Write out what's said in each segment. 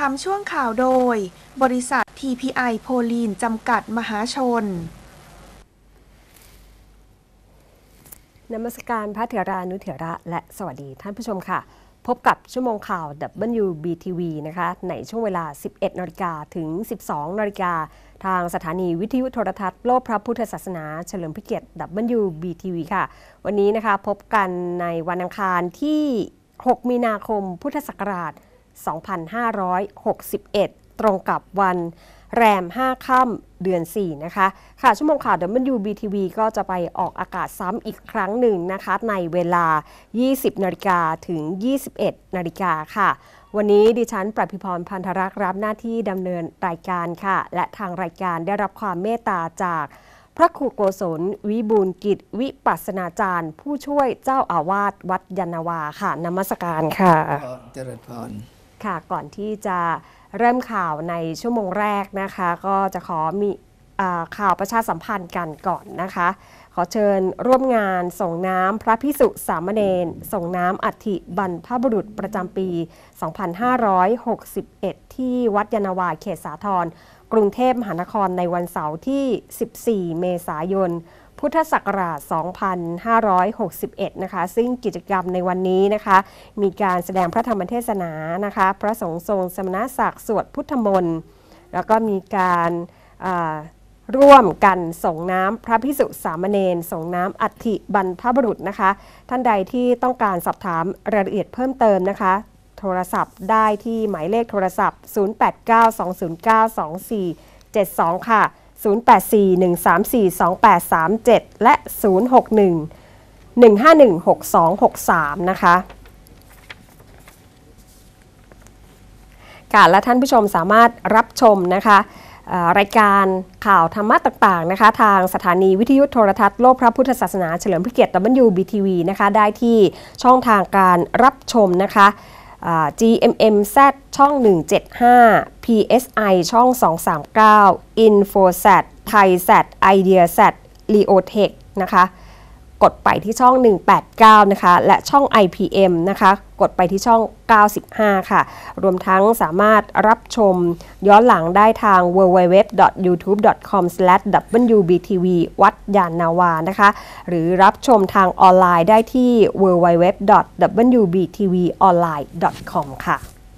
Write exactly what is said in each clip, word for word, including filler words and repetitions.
ำช่วงข่าวโดยบริษัท ที พี ไอ โพลีนจำกัดมหาชนนมัสการพระเถรานุเถระและสวัสดีท่านผู้ชมค่ะพบกับชั่วโมงข่าว ดับเบิลยู บี ที วี นะคะในช่วงเวลา สิบเอ็ดนาฬิกาถึง สิบสองนาฬิกาทางสถานีวิทยุโทรทัศน์โลกพระพุทธศาสนาเฉลิมพระเกียรติ ดับเบิลยู บี ที วี ค่ะวันนี้นะคะพบกันในวันอังคารที่ หกมีนาคมพุทธศักราช สองพันห้าร้อยหกสิบเอ็ด ตรงกับวันแรมห้าค่ำเดือนสี่นะคะค่ะชั่วโมงข่าว ดับเบิลยู บี ที วี ก็จะไปออกอากาศซ้ำอีกครั้งหนึ่งนะคะในเวลา ยี่สิบนาฬิกาถึง ยี่สิบเอ็ดนาฬิกาค่ะวันนี้ดิฉันปรัภิพรพันธรักษ์รับหน้าที่ดำเนินรายการค่ะและทางรายการได้รับความเมตตาจากพระครูโกศลวิบูลย์กิจวิปัสสนาจารย์ผู้ช่วยเจ้าอาวาสวัดยานนาวาค่ะนมัสการค่ะเจริญพรค่ะก่อนที่จะเริ่มข่าวในชั่วโมงแรกนะคะก็จะขอมีข่าวประชาสัมพันธ์กันก่อนนะคะขอเชิญร่วมงานส่งน้ำพระภิกษุสามเณรส่งน้ำอัฐิบรรพบุรุษประจำปี สองพันห้าร้อยหกสิบเอ็ด ที่วัดยานนาวาเขตสาทรกรุงเทพมหานครในวันเสาร์ที่ สิบสี่ เมษายน พุทธศักราช สองพันห้าร้อยหกสิบเอ็ด นะคะซึ่งกิจกรรมในวันนี้นะคะมีการแสดงพระธรรมเทศนานะคะพระสงฆ์ทรงสมณศักดิ์สวดพุทธมนต์แล้วก็มีการร่วมกันส่งน้ำพระภิกษุสามเณรส่งน้ำอัฐิบรรพบุรุษนะคะท่านใดที่ต้องการสอบถามรายละเอียดเพิ่มเติมนะคะโทรศัพท์ได้ที่หมายเลขโทรศัพท์ ศูนย์ แปด เก้า สอง ศูนย์ เก้า สอง สี่ เจ็ด สอง ค่ะ ศูนย์ แปด สี่ หนึ่ง สาม สี่ สอง แปด สาม เจ็ด และ ศูนย์ หก หนึ่ง หนึ่ง ห้า หนึ่ง หก สอง หก สาม นะคะค่ะและท่านผู้ชมสามารถรับชมนะคะรายการข่าวธรรมะต่างๆนะคะทางสถานีวิทยุโทรทัศน์โลกพระพุทธศาสนาเฉลิมพระเกียรติ ดับเบิลยู บี ที วี นะคะได้ที่ช่องทางการรับชมนะคะ จี เอ็ม เอ็ม แซด ช่องหนึ่งเจ็ดห้า พี เอส ไอ ช่องสองสามเก้า InfoSat ThaiSat IdeaSat Leotech นะคะกดไปที่ช่องหนึ่งแปดเก้านะคะและช่อง ไอ พี เอ็ม นะคะกดไปที่ช่องเก้าสิบห้าค่ะรวมทั้งสามารถรับชมย้อนหลังได้ทาง ดับเบิลยู ดับเบิลยู ดับเบิลยู ดอท ยูทูบ ดอท คอม สแลช ดับเบิลยู บี ที วี วัดยานนาวานะคะหรือรับชมทางออนไลน์ได้ที่ ดับเบิลยู ดับเบิลยู ดับเบิลยู ดอท ดับเบิลยู บี ที วี ออนไลน์ ดอท คอม ค่ะ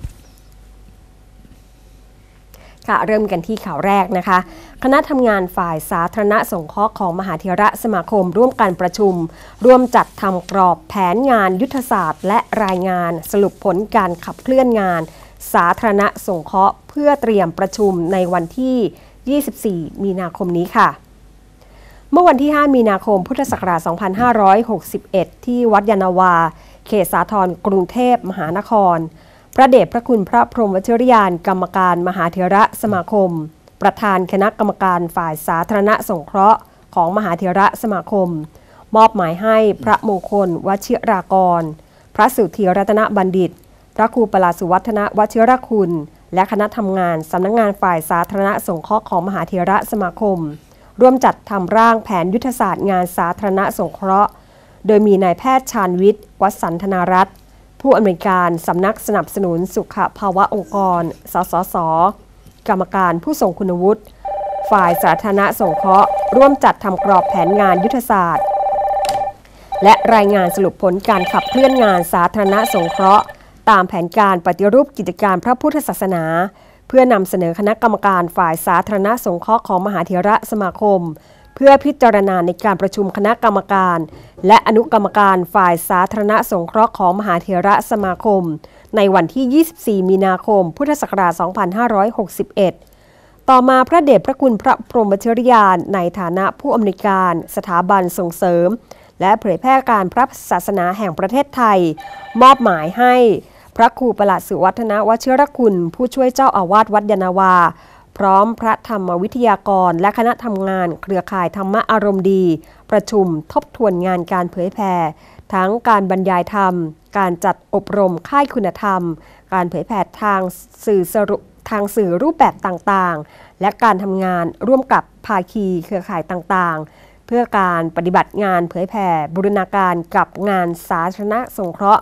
ค่ะเริ่มกันที่ข่าวแรกนะคะคณะทำงานฝ่ายสาธารณสงเคราะห์ของมหาเถรสมาคมร่วมกันประชุมร่วมจัดทำกรอบแผนงานยุทธศาสตร์และรายงานสรุปผลการขับเคลื่อนงานสาธารณสงเคราะห์เพื่อเตรียมประชุมในวันที่ ยี่สิบสี่ มีนาคมนี้ค่ะเมื่อวันที่ ห้า มีนาคม พุทธศักราช สองพันห้าร้อยหกสิบเอ็ด ที่วัดยานนาวาเขตสาทรกรุงเทพมหานครพระเดชพระคุณพระพรหมวชิรยานกรรมการมหาเถรสมาคมประธานคณะกรรมการฝ่ายสาธารณสงเคราะห์ของมหาเถรสมาคมมอบหมายให้พระมงคลวชิรากรพระสุธีรัตนบัณฑิตพระครูปราสุวัฒนวชิรคุณและคณะทำงานสำนักงานฝ่ายสาธารณสงเคราะห์ของมหาเถรสมาคมร่วมจัดทำร่างแผนยุทธศาสตร์งานสาธารณสงเคราะห์โดยมีนายแพทย์ชาญวิทย์วสันธนารัตน์ผู้อำนวยการสำนักสนับสนุนสุขภาวะองค์กรสสส.กรรมการผู้ทรงคุณวุฒิฝ่ายสาธารณสงเคราะห์ร่วมจัดทำกรอบแผนงานยุทธศาสตร์และรายงานสรุปผลการขับเคลื่อนงานสาธารณสงเคราะห์ตามแผนการปฏิรูปกิจการพระพุทธศาสนาเพื่อนำเสนอคณะกรรมการฝ่ายสาธารณสงเคราะห์ของมหาเถรสมาคมเพื่อพิจารณาในการประชุมคณะกรรมการและอนุกรรมการฝ่ายสาธารณสงเคราะห์ของมหาเถรสมาคมในวันที่ ยี่สิบสี่ มีนาคม พุทธศักราช สองพันห้าร้อยหกสิบเอ็ด ต่อมาพระเดชพระคุณพระพรหมวชิรยานในฐานะผู้อำนวยการสถาบันส่งเสริมและเผยแพร่การพระศาสนาแห่งประเทศไทยมอบหมายให้พระครูปราสุวัฒนวชิรคุณผู้ช่วยเจ้าอาวาสวัดยานนาวาพร้อมพระธรรมวิทยากรและคณะทำงานเครือข่ายธรรมะอารมณ์ดีประชุมทบทวนงานการเผยแผ่ทั้งการบรรยายธรรมการจัดอบรมค่ายคุณธรรมการเผยแผ่ทางสื่อสรุปทางสื่อรูปแบบต่างๆและการทำงานร่วมกับภาคีเครือข่ายต่างๆเพื่อการปฏิบัติงานเผยแผ่บูรณาการกับงานสาธารณสงเคราะห์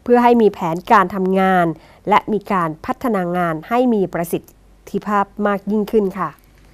พื่อให้มีแผนการทำงานและมีการพัฒนางานให้มีประสิทธิภาพมากยิ่งขึ้นค่ะ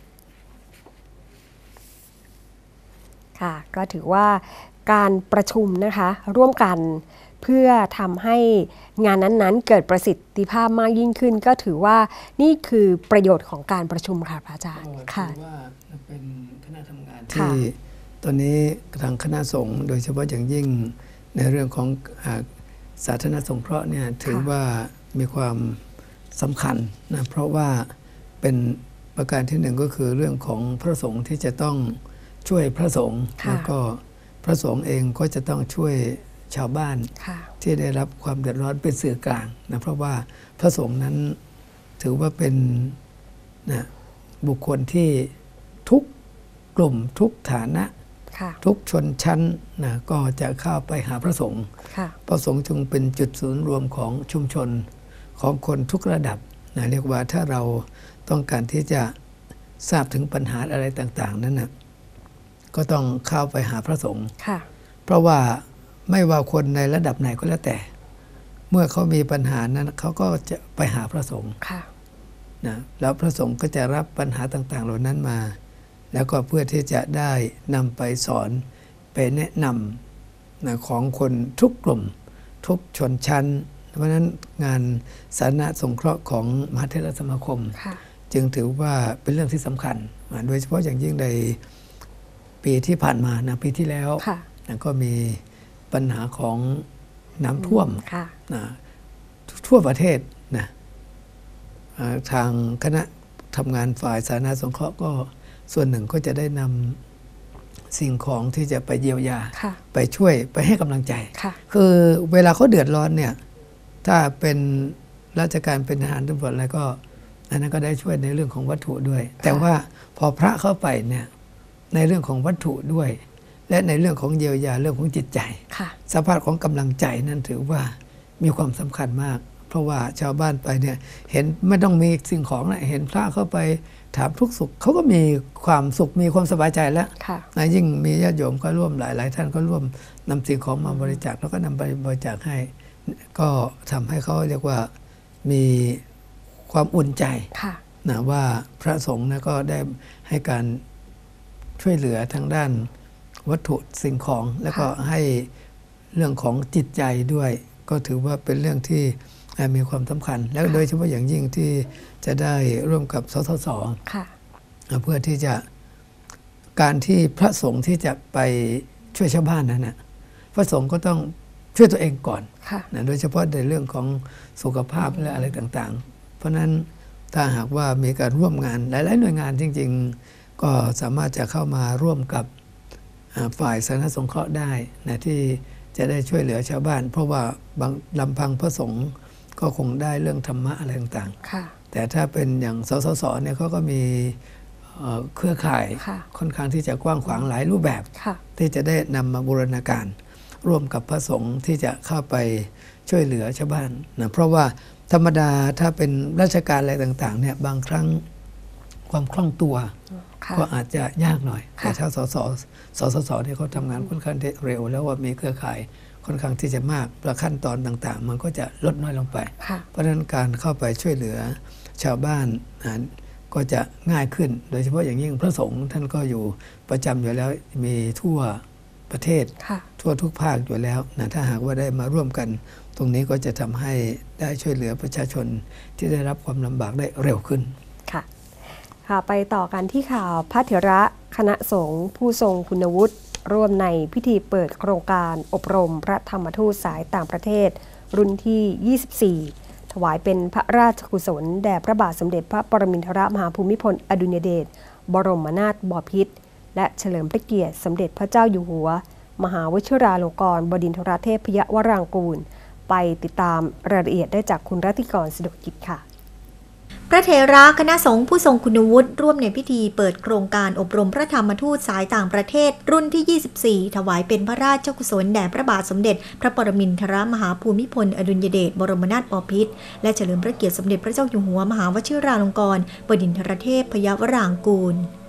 ค่ะก็ถือว่าการประชุมนะคะร่วมกันเพื่อทำให้งานนั้นๆเกิดประสิทธิภาพมากยิ่งขึ้นก็ถือว่านี่คือประโยชน์ของการประชุมค่ะพระอาจารย์ค่ะถือว่าเป็นคณะทำงานที่ตอนนี้ทางคณะสงฆ์โดยเฉพาะอย่างยิ่งในเรื่องของสาธารณสงเคราะห์เนี่ยถือว่ามีความสำคัญนะเพราะว่าเป็นประการที่หนึ่งก็คือเรื่องของพระสงฆ์ที่จะต้องช่วยพระสงฆ์แล้วก็พระสงฆ์เองก็จะต้องช่วยชาวบ้านที่ได้รับความเดือดร้อนเป็นสื่อกลางนะเพราะว่าพระสงฆ์นั้นถือว่าเป็นนะบุคคลที่ทุกกลุ่มทุกฐานะทุกชนชั้นนะก็จะเข้าไปหาพระสงฆ์พระสงฆ์จึงเป็นจุดศูนย์รวมของชุมชนของคนทุกระดับนะเรียกว่าถ้าเราต้องการที่จะทราบถึงปัญหาอะไรต่างๆนั้นนะก็ต้องเข้าไปหาพระสงฆ์เพราะว่าไม่ว่าคนในระดับไหนก็แล้วแต่เมื่อเขามีปัญหานั้นเขาก็จะไปหาพระสงฆ์นะแล้วพระสงฆ์ก็จะรับปัญหาต่างๆเหล่านั้นมาแล้วก็เพื่อที่จะได้นำไปสอนไปแนะนำนะของคนทุกกลุ่มทุกชนชั้นเพราะฉะนั้นงานสาธารณสงเคราะห์ของมหาเถรสมาคมจึงถือว่าเป็นเรื่องที่สำคัญโดยเฉพาะอย่างยิ่งในปีที่ผ่านมานะปีที่แล้วนะก็มีปัญหาของน้ำท่วมนะทั่วประเทศนะทางคณะทำงานฝ่ายสาธารณสงเคราะห์ก็ส่วนหนึ่งก็จะได้นำสิ่งของที่จะไปเยียวยาไปช่วยไปให้กำลังใจคือเวลาเขาเดือดร้อนเนี่ยถ้าเป็นราชการเป็นทหารตำรวจอะไรก็อันนั้นก็ได้ช่วยในเรื่องของวัตถุด้วยแต่ว่าพอพระเข้าไปเนี่ยในเรื่องของวัตถุด้วยและในเรื่องของเยียวยาเรื่องของจิตใจสภาพของกำลังใจนั้นถือว่ามีความสำคัญมากเพราะว่าชาวบ้านไปเนี่ยเห็นไม่ต้องมีสิ่งของนะเห็นพระเข้าไปถามทุกสุขเขาก็มีความสุขมีความสบายใจแล้วนะยิ่งมีญาติโยมก็ร่วมหลายๆท่านก็ร่วมนำสิ่งของมาบริจาคแล้วก็นำไปบริจาคให้ก็ทำให้เขาเรียกว่ามีความอุ่นใจนะว่าพระสงฆ์นะก็ได้ให้การช่วยเหลือทางด้านวัตถุสิ่งของแล้วก็ให้เรื่องของจิตใจด้วยก็ถือว่าเป็นเรื่องที่มีความสำคัญแล้วโดยเฉพาะอย่างยิ่งที่จะได้ร่วมกับสสสเพื่อที่จะการที่พระสงฆ์ที่จะไปช่วยชาวบ้านนั้นนะพระสงฆ์ก็ต้องช่วยตัวเองก่อนนะโดยเฉพาะในเรื่องของสุขภาพและอะไรต่างๆเพราะนั้นถ้าหากว่ามีการร่วมงานหลายๆหน่วยงานจริงๆก็สามารถจะเข้ามาร่วมกับฝ่ายสาธารณสงเคราะห์ได้นะที่จะได้ช่วยเหลือชาวบ้านเพราะว่าบางลำพังพระสงฆ์ก็คงได้เรื่องธรรมะอะไรต่างๆแต่ถ้าเป็นอย่างสสสเนี่ยเขาก็มีเครือข่ายค่อนข้างที่จะกว้างขวางหลายรูปแบบที่จะได้นำมาบูรณาการร่วมกับพระสงฆ์ที่จะเข้าไปช่วยเหลือชาวบ้านนะเพราะว่าธรรมดาถ้าเป็นราชการอะไรต่างๆเนี่ยบางครั้งความคล่องตัวก็อาจจะยากหน่อยแต่ถ้าสสสสสเนี่ยเขาทำงานค่อนข้างเร็วแล้วว่ามีเครือข่ายค่อนข้างที่จะมากและขั้นตอนต่างๆมันก็จะลดน้อยลงไปเพราะฉะนั้นการเข้าไปช่วยเหลือชาวบ้านก็จะง่ายขึ้นโดยเฉพาะอย่างยิ่งพระสงฆ์ท่านก็อยู่ประจำอยู่แล้วมีทั่วประเทศทั่วทุกภาคอยู่แล้วนะถ้าหากว่าได้มาร่วมกันตรงนี้ก็จะทำให้ได้ช่วยเหลือประชาชนที่ได้รับความลำบากได้เร็วขึ้นค่ะค่ะไปต่อกันที่ข่าวพระเถระคณะสงฆ์ผู้ทรงคุณวุฒิร่วมในพิธีเปิดโครงการอบรมพระธรรมทูตสายต่างประเทศรุ่นที่ยี่สิบสี่ถวายเป็นพระราชกุศลแด่พระบาทสมเด็จพระปรมินทรมหาภูมิพลอดุลยเดชบรมนาถบพิตรและเฉลิมพระเกียรติสมเด็จพระเจ้าอยู่หัวมหาวชิราลงกรณ์บดินทรเทพยวรางกูลไปติดตามรายละเอียดได้จากคุณรัติกรสะดวกกิจค่ะพระเถระคณะสงฆ์ผู้ทรงคุณวุฒิร่วมในพิธีเปิดโครงการอบรมพระธรรมทูตสายต่างประเทศรุ่นที่ยี่สิบสี่ถวายเป็นพระราชกุศลแด่พระบาทสมเด็จพระปรมินทรมหาภูมิพลอดุลยเดชบรมนาถบพิตรและเฉลิมพระเกียรติสมเด็จพระเจ้าอยู่หัวมหาวชิราลงกรณ์บดินทรเทพยวรางกูล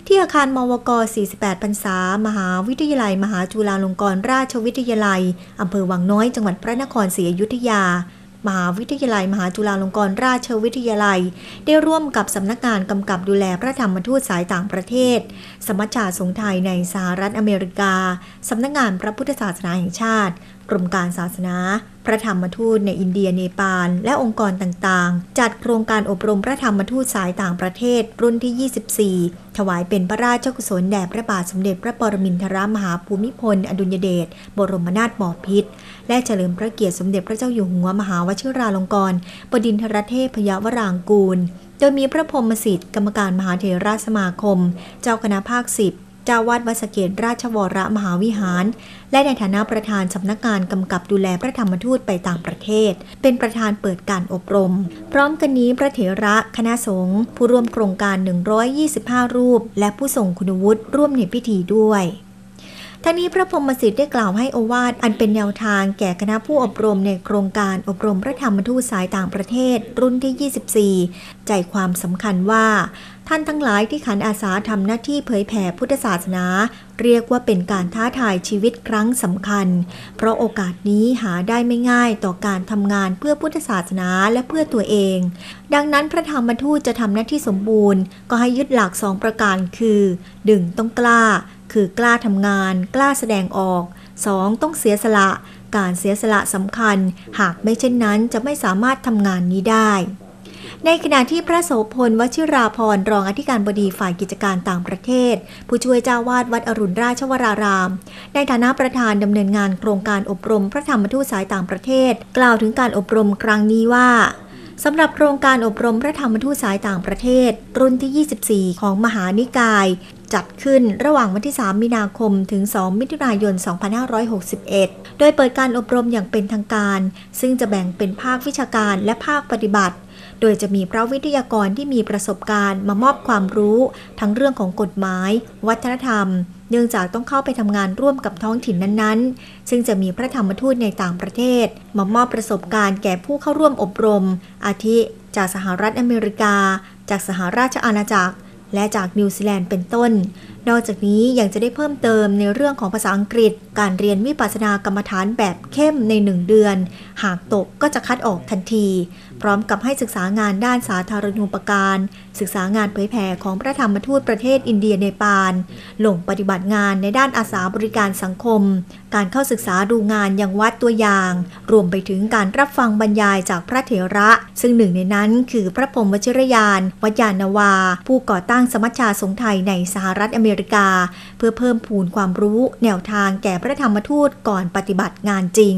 ที่อาคารมวก สี่สิบแปด พรรษา มหาวิทยาลัยมหาจุฬาลงกรณราชวิทยาลัยอำเภอวังน้อยจังหวัดพระนครศรีอยุธยามหาวิทยาลัยมหาจุฬาลงกรณราชวิทยาลัยได้ร่วมกับสำนักงานกำกับดูแลพระธรรมทูตสายต่างประเทศสมัชชาสงฆ์ไทยในสหรัฐอเมริกาสำนักงานพระพุทธศาสนาแห่งชาติกรมการศาสนาพระธรรมทูตในอินเดียเนปาลและองค์กรต่างๆจัดโครงการอบรมพระธรรมทูตสายต่างประเทศรุ่นที่ ยี่สิบสี่ ถวายเป็นพระราชกุศลแด่พระบาทสมเด็จพระปรมินทรมหาภูมิพลอดุลยเดชบรมนาถบพิตรและเฉลิมพระเกียรติสมเด็จพระเจ้าอยู่หัวมหาวชิราลงกรณ์บดินทรเทพยวรางกูลโดยมีพระพรหมสิทธิ์กรรมการมหาเถรสมาคมเจ้าคณะภาคสิบเจ้าวาดวัดสะเกษราชวรมหาวิหารและในฐานะประธานสำนักงานกำกับดูแลพระธรรมทูตไปต่างประเทศเป็นประธานเปิดการอบรมพร้อมกันนี้พระเถระคณะสงฆ์ผู้ร่วมโครงการหนึ่งร้อยยี่สิบห้ารูปและผู้ทรงคุณวุฒิร่วมในพิธีด้วยทั้งนี้พระพรหมสิทธิ์ได้กล่าวให้โอวาทอันเป็นแนวทางแก่คณะผู้อบรมในโครงการอบรมพระธรรมทูตสายต่างประเทศรุ่นที่ ยี่สิบสี่ ใจความสำคัญว่าท่านทั้งหลายที่ขันอาสาทำหน้าที่เผยแผ่พุทธศาสนาเรียกว่าเป็นการท้าทายชีวิตครั้งสำคัญเพราะโอกาสนี้หาได้ไม่ง่ายต่อการทำงานเพื่อพุทธศาสนาและเพื่อตัวเองดังนั้นพระธรรมทูตจะทำหน้าที่สมบูรณ์ก็ให้ยึดหลักสองประการคือหนึ่งต้องกล้าคือกล้าทำงานกล้าแสดงออกสองต้องเสียสละการเสียสละสำคัญหากไม่เช่นนั้นจะไม่สามารถทำงานนี้ได้ในขณะที่พระโสพลวชิราภรณ์รองอธิการบดีฝ่ายกิจการต่างประเทศผู้ช่วยเจ้าวาดวัดอรุณราชวรารามในฐานะประธานดำเนินงานโครงการอบรมพระธรรมทูตสายต่างประเทศกล่าวถึงการอบรมครั้งนี้ว่าสำหรับโครงการอบรมพระธรรมทูตสายต่างประเทศรุ่นที่ ยี่สิบสี่ ของมหานิกายจัดขึ้นระหว่างวันที่ สาม มีนาคมถึง สอง มิถุนายน สองพันห้าร้อยหกสิบเอ็ด โดยเปิดการอบรมอย่างเป็นทางการซึ่งจะแบ่งเป็นภาควิชาการและภาคปฏิบัติโดยจะมีพระวิทยากรที่มีประสบการณ์มามอบความรู้ทั้งเรื่องของกฎหมายวัฒนธรรมเนื่องจากต้องเข้าไปทำงานร่วมกับท้องถิ่นนั้นๆซึ่งจะมีพระธรรมทูตในต่างประเทศมามอบประสบการณ์แก่ผู้เข้าร่วมอบรมอาทิจากสหรัฐอเมริกาจากสหราชอาณาจักรและจากนิวซีแลนด์เป็นต้นนอกจากนี้ยังจะได้เพิ่มเติมในเรื่องของภาษาอังกฤษการเรียนวิปัสสนากรรมฐานแบบเข้มในหนึ่งเดือนหากตกก็จะคัดออกทันทีพร้อมกับให้ศึกษางานด้านสาธารณูปการศึกษางานเผยแผ่ของพระธรรมทูตประเทศอินเดียเนปาลลงปฏิบัติงานในด้านอาสาบริการสังคมการเข้าศึกษาดูงานยังวัดตัวอย่างรวมไปถึงการรับฟังบรรยายจากพระเถระซึ่งหนึ่งในนั้นคือพระพรหมวชิรยานวญานวาผู้ก่อตั้งสมัชชาสงฆ์ไทยในสหรัฐอเมริกาเพื่อเพิ่มพูนความรู้แนวทางแก่พระธรรมทูตก่อนปฏิบัติงานจริง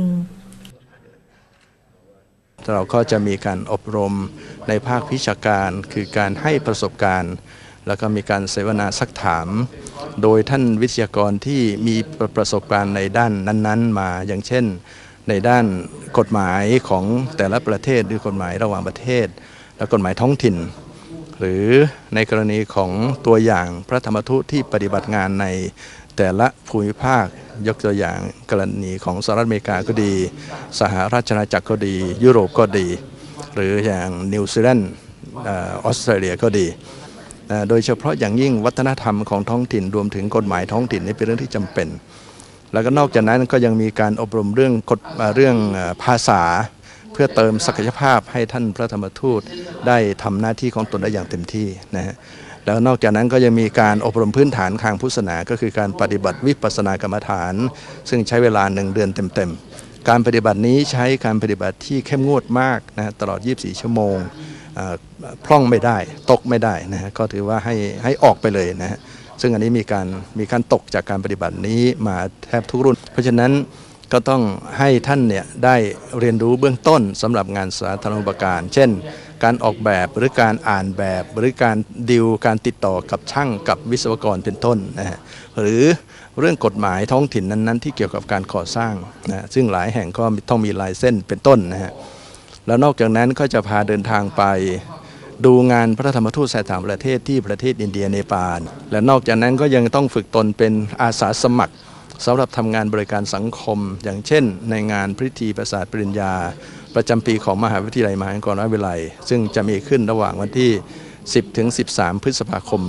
เราก็จะมีการอบรมในภาควิชาการคือการให้ประสบการณ์แล้วก็มีการเสวนาซักถามโดยท่านวิทยากรที่มีประสบการณ์ในด้านนั้นๆมาอย่างเช่นในด้านกฎหมายของแต่ละประเทศหรือกฎหมายระหว่างประเทศและกฎหมายท้องถิ่นหรือในกรณีของตัวอย่างพระธรรมทูตที่ปฏิบัติงานในแต่ละภูมิภาคยกตัวอย่างกรณีของสหรัฐอเมริกาก็ดีสหราชอาณาจักรก็ดียุโรปก็ดีหรืออย่างนิวซีแลนด์ออสเตรเลียก็ดีโดยเฉพาะอย่างยิ่งวัฒนธรรมของท้องถิ่นรวมถึงกฎหมายท้องถิ่นนี่เป็นเรื่องที่จำเป็นแล้วก็นอกจากนั้นก็ยังมีการอบรมเรื่องกฎเรื่องภาษาเพื่อเติมศักยภาพให้ท่านพระธรรมทูตได้ทำหน้าที่ของตนได้อย่างเต็มที่นะฮะแล้วนอกจากนั้นก็ยังมีการอบรมพื้นฐานทางพุทธศาสนาก็คือการปฏิบัติวิปัสสนากรรมฐานซึ่งใช้เวลาหนึ่งเดือนเต็มๆการปฏิบัตินี้ใช้การปฏิบัติที่เข้มงวดมากนะตลอดยี่สิบสี่ชั่วโมงพร่องไม่ได้ตกไม่ได้นะฮะก็ถือว่าให้ให้ออกไปเลยนะฮะซึ่งอันนี้มีการมีการตกจากการปฏิบัตินี้มาแทบทุกรุ่นเพราะฉะนั้นก็ต้องให้ท่านเนี่ยได้เรียนรู้เบื้องต้นสำหรับงานสาธารณูปการเช่นการออกแบบหรือการอ่านแบบหรือการดีลการติดต่อกับช่างกับวิศวกรเป็นต้นนะฮะหรือเรื่องกฎหมายท้องถิ่นนั้นๆที่เกี่ยวกับการก่อสร้างนะซึ่งหลายแห่งก็ต้องมีลายเส้นเป็นต้นนะฮะแล้วนอกจากนั้นก็จะพาเดินทางไปดูงานพระธรรมทูตสายต่างประเทศที่ประเทศอินเดียเนปาลและนอกจากนั้นก็ยังต้องฝึกตนเป็นอาสาสมัครสำหรับทำงานบริการสังคมอย่างเช่นในงานพิธีประสาทปริญญาประจำปีของมหาวิทยาลัยมหาวิทยาลัยซึ่งจะมีขึ้นระหว่างวันที่สิบถึงสิบสามพฤษภาคม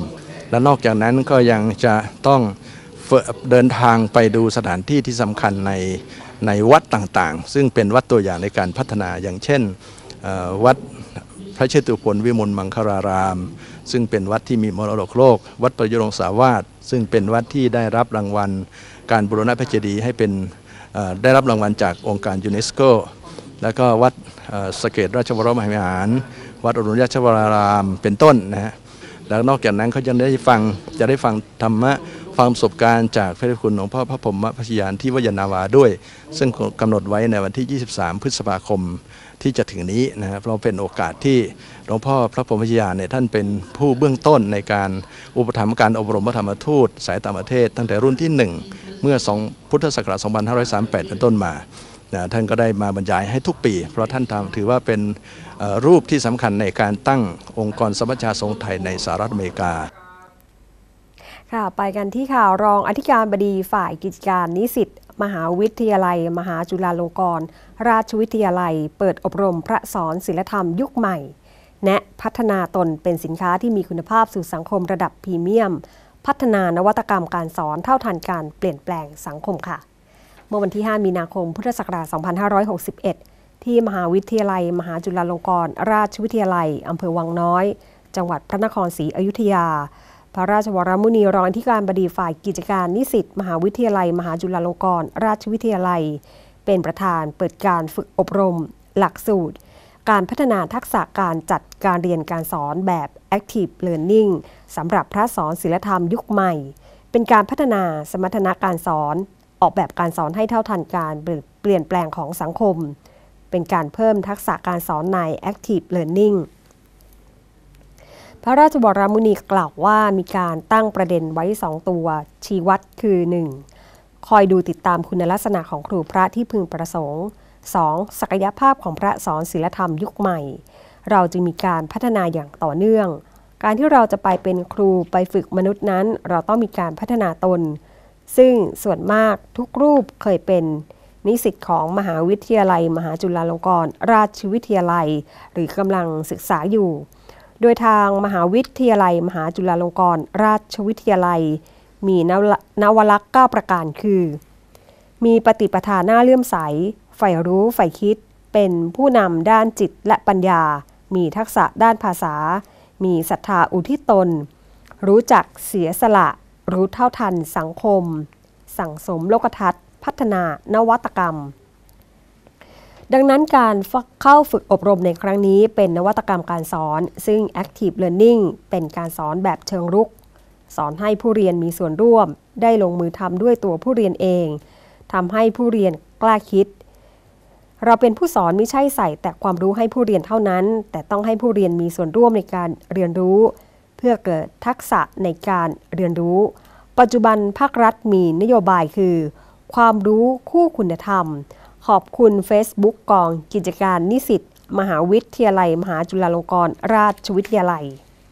และนอกจากนั้นก็ยังจะต้องเดินทางไปดูสถานที่ที่สำคัญในในวัดต่างๆซึ่งเป็นวัดตัวอย่างในการพัฒนาอย่างเช่นวัดพระเชตุพนวิมลมังคลารามซึ่งเป็นวัดที่มีมรดกโลกวัดประยุรงสาวาสซึ่งเป็นวัดที่ได้รับรางวัลการบูรณะพระเจดีย์ให้เป็นได้รับรางวัลจากองค์การยูเนสโกแล้วก็วัดสเกตราชวรมหาวิหารวัดอรุณราชวรารามเป็นต้นนะฮะแล้วนอกจากนั้นเขาจะได้ฟังจะได้ฟังธรรมะฟังประสบการณ์จากพระเดชคุณหลวงพ่อพระพรหมพัชยานที่วยนาวาด้วยซึ่งกำหนดไว้ในวันที่ ยี่สิบสาม พฤษภาคมที่จะถึงนี้นะครับเราเป็นโอกาสที่หลวงพ่อพระพรหมพัชยานเนี่ยท่านเป็นผู้เบื้องต้นในการอุปถัมภ์การอบรมพระธรรมทูตสายต่างประเทศตั้งแต่รุ่นที่หนึ่งเมื่อพุทธศักราช สองพันห้าร้อยสามสิบแปด เป็นต้นมานะท่านก็ได้มาบรรยายให้ทุกปีเพราะท่านทำถือว่าเป็นรูปที่สำคัญในการตั้งองค์กรสมัชชาสงฆ์ไทยในสหรัฐอเมริกาค่ะไปกันที่ข่าวรองอธิการบดีฝ่ายกิจการนิสิตมหาวิทยาลัยมหาจุฬาลงกรณราชวิทยาลัยเปิดอบรมพระสอนศีลธรรมยุคใหม่แนะพัฒนาตนเป็นสินค้าที่มีคุณภาพสู่สังคมระดับพรีเมียมพัฒนานวัตกรรมการสอนเท่าทันการเปลี่ยนแปลงสังคมค่ะเมื่อวันที่ห้ามีนาคมพุทธศักราช สองพันห้าร้อยหกสิบเอ็ด ที่มหาวิทยาลัยมหาจุฬาลงกรณราชวิทยาลัยอำเภอวังน้อยจังหวัดพระนครศรีอยุธยาพระราชวรมุนีรองอธิการบดีฝ่ายกิจการนิสิตมหาวิทยาลัยมหาจุฬาลงกรณราชวิทยาลัยเป็นประธานเปิดการฝึกอบรมหลักสูตรการพัฒนาทักษะการจัดการเรียนการสอนแบบ Active Learning สำหรับพระสอนศีลธรรมยุคใหม่เป็นการพัฒนาสมรรถนะการสอนออกแบบการสอนให้เท่าทันการเปลี่ยนแปลงของสังคมเป็นการเพิ่มทักษะการสอนใน Active Learningพระราชวรมุนีกล่าวว่ามีการตั้งประเด็นไว้สองตัวชี้วัดคือ หนึ่ง. คอยดูติดตามคุณลักษณะของครูพระที่พึงประสงค์ สอง. ศักยภาพของพระสอนศีลธรรมยุคใหม่เราจึงมีการพัฒนาอย่างต่อเนื่องการที่เราจะไปเป็นครูไปฝึกมนุษย์นั้นเราต้องมีการพัฒนาตนซึ่งส่วนมากทุกรูปเคยเป็นนิสิตของมหาวิทยาลัยมหาจุฬาลงกรณราชวิทยาลัยหรือกำลังศึกษาอยู่โดยทางมหาวิทยาลัยมหาจุฬาลงกรณราชวิทยาลัยมีนวลักษณ์เก้าประการคือมีปฏิปทาหน้าเลื่อมใสใฝ่รู้ใฝ่คิดเป็นผู้นำด้านจิตและปัญญามีทักษะด้านภาษามีศรัทธาอุทิศตนรู้จักเสียสละรู้เท่าทันสังคมสั่งสมโลกทัศน์พัฒนานวัตกรรมดังนั้นการเข้าฝึกอบรมในครั้งนี้เป็นนวัตกรรมการสอนซึ่ง Active Learning เป็นการสอนแบบเชิงรุกสอนให้ผู้เรียนมีส่วนร่วมได้ลงมือทำด้วยตัวผู้เรียนเองทำให้ผู้เรียนกล้าคิดเราเป็นผู้สอนไม่ใช่ใส่แต่ความรู้ให้ผู้เรียนเท่านั้นแต่ต้องให้ผู้เรียนมีส่วนร่วมในการเรียนรู้เพื่อเกิดทักษะในการเรียนรู้ปัจจุบันภาครัฐมีนโยบายคือความรู้คู่คุณธรรมขอบคุณ Facebook กองกิจการนิสิตมหาวิทยาลัยมหาจุฬาลงกรณราชวิทยาลัย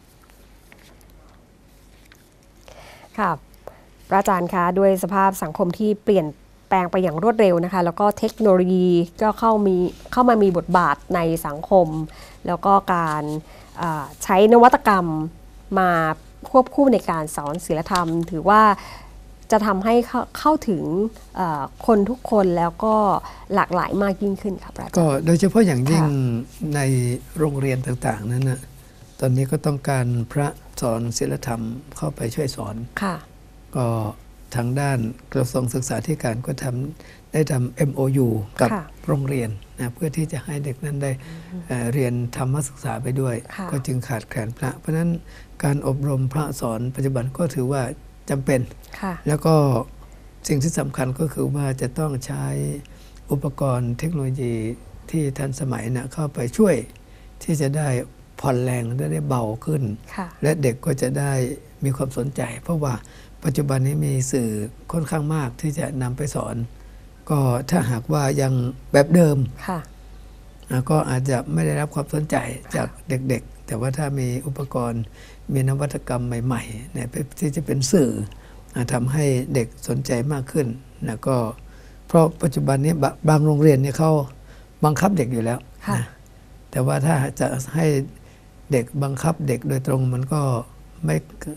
ค่ะพระอาจารย์คะด้วยสภาพสังคมที่เปลี่ยนแปลงไปอย่างรวดเร็วนะคะแล้วก็เทคโนโลยีก็เข้ามีเข้ามามีบทบาทในสังคมแล้วก็การใช้นวัตกรรมมาควบคู่ในการสอนศีลธรรมถือว่าจะทำให้เข้าถึงคนทุกคนแล้วก็หลากหลายมากยิ่งขึ้นครับอาจารย์ก็โดยเฉพาะอย่างยิ่งในโรงเรียนต่างๆนั้นนะตอนนี้ก็ต้องการพระสอนศีลธรรมเข้าไปช่วยสอนก็ทางด้านกระทรวงศึกษาธิการก็ทำได้ทำ เอ็ม โอ ยู กับโรงเรียนนะเพื่อที่จะให้เด็กนั้นได้เรียนธรรมศึกษาไปด้วยก็จึงขาดแคลนพระเพราะฉะนั้นการอบรมพระสอนปัจจุบันก็ถือว่าจำเป็นแล้วก็สิ่งที่สำคัญก็คือว่าจะต้องใช้อุปกรณ์เทคโนโลยีที่ทันสมัยนะเข้าไปช่วยที่จะได้ผ่อนแรงได้ได้เบาขึ้นและเด็กก็จะได้มีความสนใจเพราะว่าปัจจุบันนี้มีสื่อค่อนข้างมากที่จะนำไปสอนก็ถ้าหากว่ายังแบบเดิมก็อาจจะไม่ได้รับความสนใจจากเด็กๆแต่ว่าถ้ามีอุปกรณ์มีนวัตกรรมใหม่ๆเนี่ยที่จะเป็นสื่อทำให้เด็กสนใจมากขึ้นนะก็เพราะปัจจุบันนี้บางโรงเรียนเนี่ยเขาบังคับเด็กอยู่แล้วนะแต่ว่าถ้าจะให้เด็กบังคับเด็กโดยตรงมันก็ไม่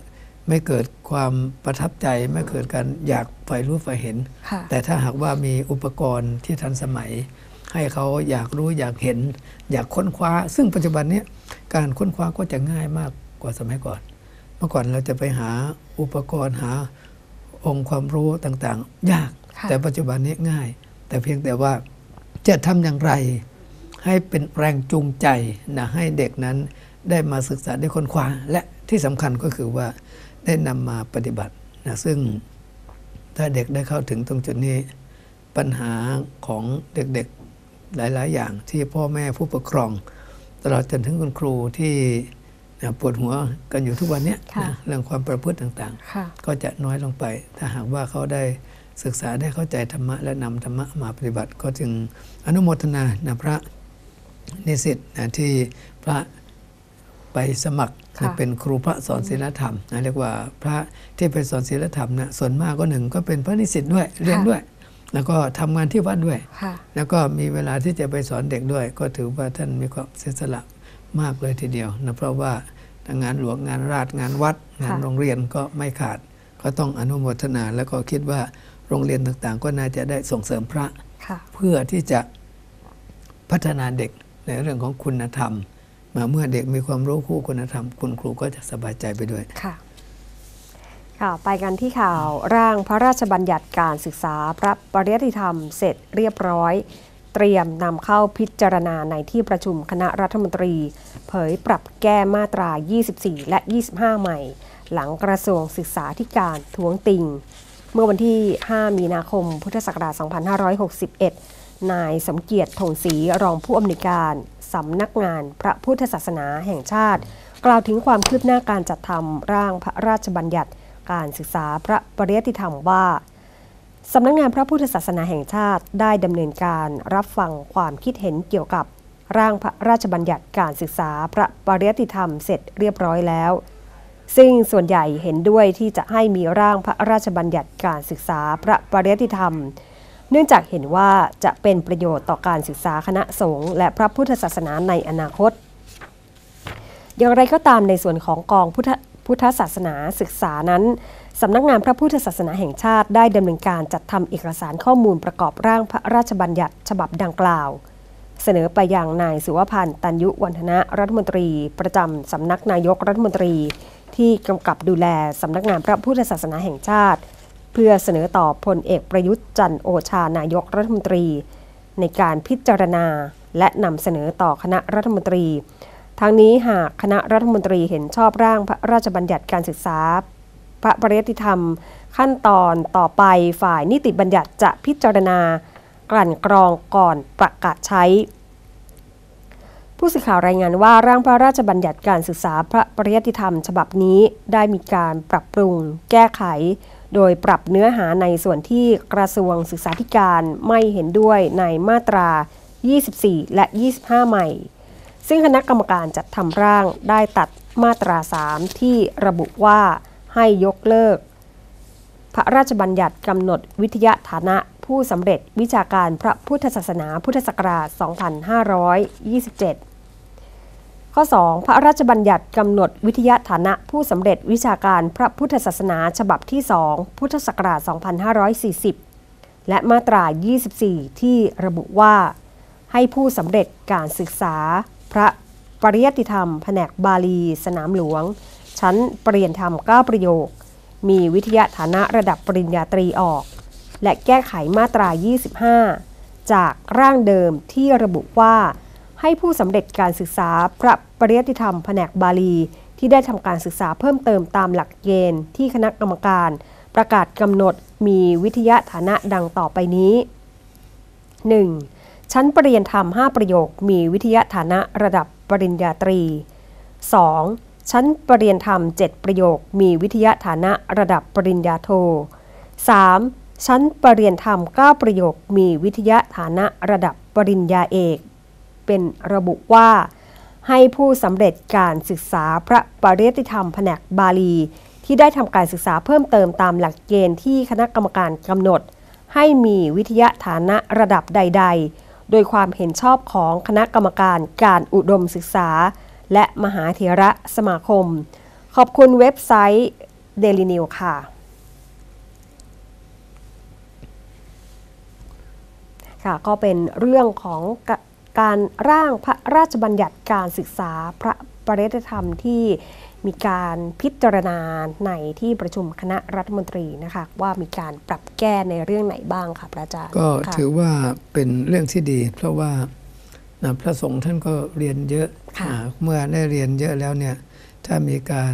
ไม่เกิดความประทับใจไม่เกิดการอยากใฝ่รู้ใฝ่เห็นแต่ถ้าหากว่ามีอุปกรณ์ที่ทันสมัยให้เขาอยากรู้อยากเห็นอยากค้นคว้าซึ่งปัจจุบันนี้การค้นคว้าก็จะง่ายมากกว่าสมัยก่อนเมื่อก่อนเราจะไปหาอุปกรณ์หาองค์ความรู้ต่างๆยากแต่ปัจจุบันนี้ง่ายแต่เพียงแต่ว่าจะทำอย่างไรให้เป็นแรงจูงใจนะให้เด็กนั้นได้มาศึกษาได้ค้นคว้าและที่สำคัญก็คือว่าได้นำมาปฏิบัตินะซึ่งถ้าเด็กได้เข้าถึงตรงจุดนี้ปัญหาของเด็กๆหลายๆอย่างที่พ่อแม่ผู้ปกครองตลอดจนถึงคุณครูที่ปวดหัวกันอยู่ทุกวันนี้นะเรื่องความประพฤติต่างๆก็จะน้อยลงไปถ้าหากว่าเขาได้ศึกษาได้เข้าใจธรรมะและนำธรรมะมาปฏิบัติก็จึงอนุโมทนานะพระนิสิตนะที่พระไปสมัครนะเป็นครูพระสอนศีลธรรมนะเรียกว่าพระที่ไปสอนศีลธรรมนะส่วนมากก็หนึ่งก็เป็นพระนิสิตด้วยเรียนด้วยแล้วก็ทำงานที่วัดด้วยแล้วก็มีเวลาที่จะไปสอนเด็กด้วยก็ถือว่าท่านมีความเสียสละมากเลยทีเดียวนะเพราะว่างานหลวงงานราชงานวัดงานโรงเรียนก็ไม่ขาดก็ต้องอนุโมทนาแล้วก็คิดว่าโรงเรียนต่างๆก็น่าจะได้ส่งเสริมพระเพื่อที่จะพัฒนาเด็กในเรื่องของคุณธรรมมาเมื่อเด็กมีความรู้คู่คุณธรรมคุณครูก็จะสบายใจไปด้วยค่ะค่ะไปกันที่ข่าวร่างพระราชบัญญัติการศึกษาพระปริยัติธรรมเสร็จเรียบร้อยเตรียมนำเข้าพิจารณาในที่ประชุมคณะรัฐมนตรีเผยปรับแก้มาตรายี่สิบสี่และยี่สิบห้าใหม่หลังกระทรวงศึกษาธิการท้วงติงเมื่อวันที่ห้ามีนาคมพุทธศักราชสองพันห้าร้อยหกสิบเอ็ดนายสมเกียรติถงศรีรองผู้อำนวยการสำนักงานพระพุทธศาสนาแห่งชาติกล่าวถึงความคืบหน้าการจัดทำร่างพระราชบัญญัติการศึกษาพระปริยัติธรรมว่าสำนักงานพระพุทธศาสนาแห่งชาติได้ดำเนินการรับฟังความคิดเห็นเกี่ยวกับร่างพระราชบัญญัติการศึกษาพระปริยัติธรรมเสร็จเรียบร้อยแล้วซึ่งส่วนใหญ่เห็นด้วยที่จะให้มีร่างพระราชบัญญัติการศึกษาพระปริยัติธรรมเนื่องจากเห็นว่าจะเป็นประโยชน์ต่อการศึกษาคณะสงฆ์และพระพุทธศาสนาในอนาคตอย่างไรก็ตามในส่วนของกองพุทธพุทธศาสนาศึกษานั้นสำนักงานพระพุทธศาสนาแห่งชาติได้ดำเนินการจัดทำเอกสารข้อมูลประกอบร่างพระราชบัญญัติฉบับดังกล่าวเสนอไปยังนายสุวพันธ์ตัญญุวรรณะรัฐมนตรีประจำสำนักนายกรัฐมนตรีที่กำกับดูแลสำนักงานพระพุทธศาสนาแห่งชาติเพื่อเสนอต่อพลเอกประยุทธ์จันทร์โอชานายกรัฐมนตรีในการพิจารณาและนำเสนอต่อคณะรัฐมนตรีทั้งนี้หากคณะรัฐมนตรีเห็นชอบร่างพระราชบัญญัติการศึกษาพระปริยัติธรรมขั้นตอนต่อไปฝ่ายนิติบัญญัติจะพิจารณากลั่นกรองก่อนประกาศใช้ผู้สื่อข่าวรายงานว่าร่างพระราชบัญญัติการศึกษาพระปริยัติธรรมฉบับนี้ได้มีการปรับปรุงแก้ไขโดยปรับเนื้อหาในส่วนที่กระทรวงศึกษาธิการไม่เห็นด้วยในมาตรายี่สิบสี่และยี่สิบห้าใหม่ซึ่งคณะกรรมการจัดทำร่างได้ตัดมาตราสามที่ระบุว่าให้ยกเลิกพระราชบัญญัติกำหนดวิทยาฐานะผู้สำเร็จวิชาการพระพุทธศาสนาพุทธศักราชสองพันห้าร้อยยี่สิบเจ็ดข้อสองพระราชบัญญัติกำหนดวิทยาฐานะผู้สำเร็จวิชาการพระพุทธศาสนาฉบับที่สองพุทธศักราชสองพันห้าร้อยสี่สิบและมาตรายี่สิบสี่ที่ระบุว่าให้ผู้สำเร็จการศึกษาพระปริยัติธรรมแผนกบาลีสนามหลวงชั้นปริญญาธรรมเก้าประโยคมีวิทยาฐานะระดับปริญญาตรีออกและแก้ไขมาตรายี่สิบห้าจากร่างเดิมที่ระบุว่าให้ผู้สำเร็จการศึกษาพระปริยัติธรรมแผนกบาลีที่ได้ทำการศึกษาเพิ่มเติมตามหลักเกณฑ์ที่คณะกรรมการประกาศกำหนดมีวิทยาฐานะดังต่อไปนี้ หนึ่ง. ชั้นปริญญาธรรมห้าประโยคมีวิทยาฐานะระดับปริญญาตรี สอง. ชั้นปริญญาธรรมเจ็ดประโยคมีวิทยาฐานะระดับปริญญาโท สาม. ชั้นปริญญาธรรมเก้าประโยคมีวิทยาฐานะระดับปริญญาเอกเป็นระบุว่าให้ผู้สำเร็จการศึกษาพระปริยัติธรรมแผนกบาลีที่ได้ทำการศึกษาเพิ่มเติมตามหลักเกณฑ์ที่คณะกรรมการกำหนดให้มีวิทยาฐานะระดับใดๆโดยความเห็นชอบของคณะกรรมการการอุดมศึกษาและมหาเถระสมาคมขอบคุณเว็บไซต์ Daily News ค่ะค่ะก็เป็นเรื่องของการร่างพระราชบัญญัติการศึกษาพระปริยติธรรมที่มีการพิจารณาในที่ประชุมคณะรัฐมนตรีนะคะว่ามีการปรับแก้ในเรื่องไหนบ้างค่ะพระอาจารย์ก็ถือว่าเป็นเรื่องที่ดี เพราะว่าพระสงฆ์ท่านก็เรียนเยอะเมื่อได้เรียนเยอะแล้วเนี่ยถ้ามีการ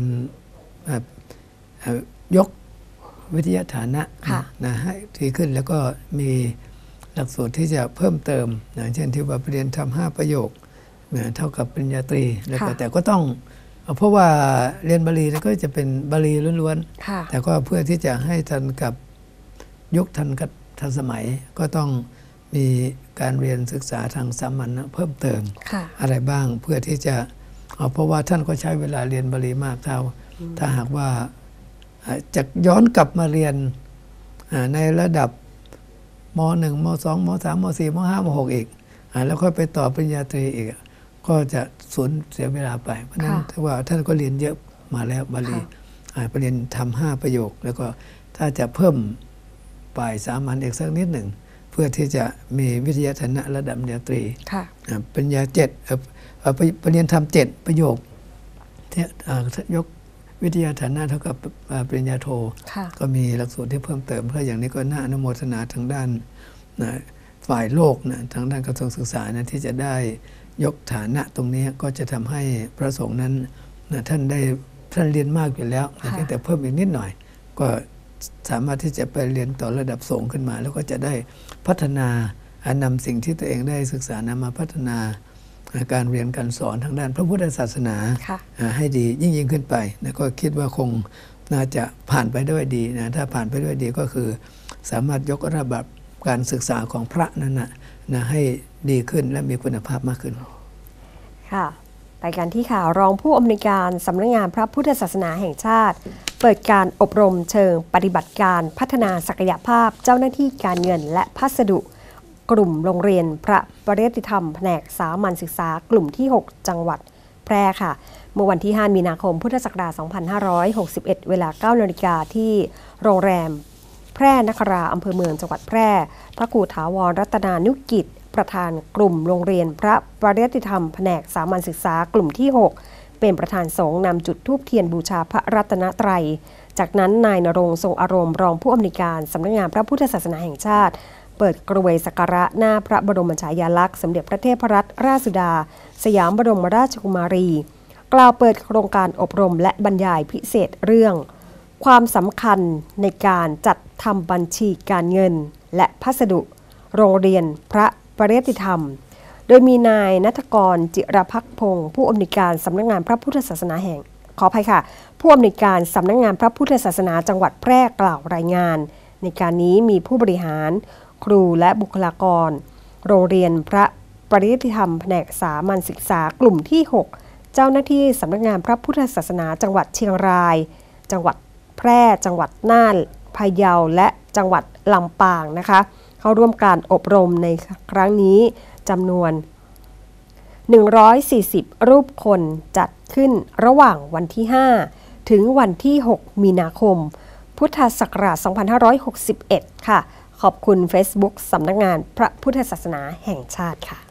ยกวิทยาฐานะนะให้ดีขึ้นแล้วก็มีหลักสูตรที่จะเพิ่มเติมอย่างเช่นที่ว่าเรียนทำห้าประโยคเท่ากับปริญญาตรีแล้วก็แต่ก็ต้องเพราะว่าเรียนบาลีก็จะเป็นบาลีล้วนๆแต่ก็เพื่อที่จะให้ทันกับยุคทันกับทันสมัยก็ต้องมีการเรียนศึกษาทางสามัญเพิ่มเติมอะไรบ้างเพื่อที่จะเพราะว่าท่านก็ใช้เวลาเรียนบาลีมากเท่าถ้าหากว่าจะย้อนกลับมาเรียนในระดับม.หนึ่ง ม.สอง ม.สาม ม.สี่ ม.ห้า ม.หก อีกแล้วค่อยไปต่อปริญญาตรีอีกก็จะสูญเสียเวลาไปเพราะนั้นถือว่าท่านก็เรียนเยอะมาแล้วบาลีไปเรียนทำห้าประโยคแล้วก็ถ้าจะเพิ่มฝ่ายสามัญอีกสักนิดหนึ่งเพื่อที่จะมีวิทยาฐานะระดับปริญญาตรีปริญญาเจ็ดปริญญาธรรมเจ็ดประโยคยกวิทยาฐานะเท่ากับปริญญาโทก็มีหลักสูตรที่เพิ่มเติมเพราะอย่างนี้ก็น่าอนุโมทนาทางด้านฝ่ายโลกนะทางด้านกระทรวงศึกษานะที่จะได้ยกฐานะตรงนี้ก็จะทำให้พระสงฆ์นั้นนะท่านได้ท่านเรียนมากอยู่แล้วแต่เพิ่มอีกนิดหน่อยก็สามารถที่จะไปเรียนต่อระดับสูงขึ้นมาแล้วก็จะได้พัฒนานำสิ่งที่ตัวเองได้ศึกษานำมาพัฒนาการเรียนการสอนทางด้านพระพุทธศาสนาให้ดียิ่งยิ่งขึ้นไปนะก็คิดว่าคงน่าจะผ่านไปด้วยดีนะถ้าผ่านไปด้วยดีก็คือสามารถยกระดับการศึกษาของพระนั้นนะนะให้ดีขึ้นและมีคุณภาพมากขึ้นค่ะรายการที่ข่าวรองผู้อำนวยการสำนักงานพระพุทธศาสนาแห่งชาติเปิดการอบรมเชิงปฏิบัติการพัฒนาศักยภาพเจ้าหน้าที่การเงินและพัสดุกลุ่มโรงเรียนพระปริยติธรรมแผนกสามัญศึกษากลุ่มที่หกจังหวัดแพร่ค่ะเมื่อวันที่ห้ามีนาคมพุทธศักราชสองพันห้าร้อยหกสิบเอ็ดเวลาเก้านาฬิกาที่โรงแรมแพร่นคราอำเภอเมืองจังหวัดแพร่พระครูถาวรรัตนานุกิจประธานกลุ่มโรงเรียนพระปริยติธรรมแผนกสามัญศึกษากลุ่มที่หกเป็นประธานสงฆ์นำจุดธูปเทียนบูชาพระรัตนตรัยจากนั้นนายณรงค์ทรงอารมณ์รองผู้อำนวยการสำนักงานพระพุทธศาสนาแห่งชาติเปิดกรวยสักการะหน้าพระบรมฉายาลักษณ์สมเด็จพระเทพรัตนราชสุดาสยามบรมราชกุมารีกล่าวเปิดโครงการอบรมและบรรยายพิเศษเรื่องความสำคัญในการจัดทำบัญชีการเงินและพัสดุโรงเรียนพระปริยติธรรมโดยมีนายณัฐกรจิรภักพงศ์ผู้อำนวยการสำนักงานพระพุทธศาสนาแห่งขออภัยค่ะผู้อำนวยการสำนักงานพระพุทธศาสนาจังหวัดแพร่กล่าวรายงานในการนี้มีผู้บริหารครูและบุคลากรโรงเรียนพระปริยติธรรมแผนกสามัญศึกษากลุ่มที่หกเจ้าหน้าที่สำนักงานพระพุทธศาสนาจังหวัดเชียงรายจังหวัดแพร่จังหวัดน่านพะเยาและจังหวัดลำปางนะคะเข้าร่วมการอบรมในครั้งนี้จำนวนหนึ่งร้อยสี่สิบรูปคนจัดขึ้นระหว่างวันที่ห้าถึงวันที่หกมีนาคมพุทธศักราชสองพันห้าร้อยหกสิบเอ็ดค่ะขอบคุณ Facebook สำนักงานพระพุทธศาสนาแห่งชาติค่ะ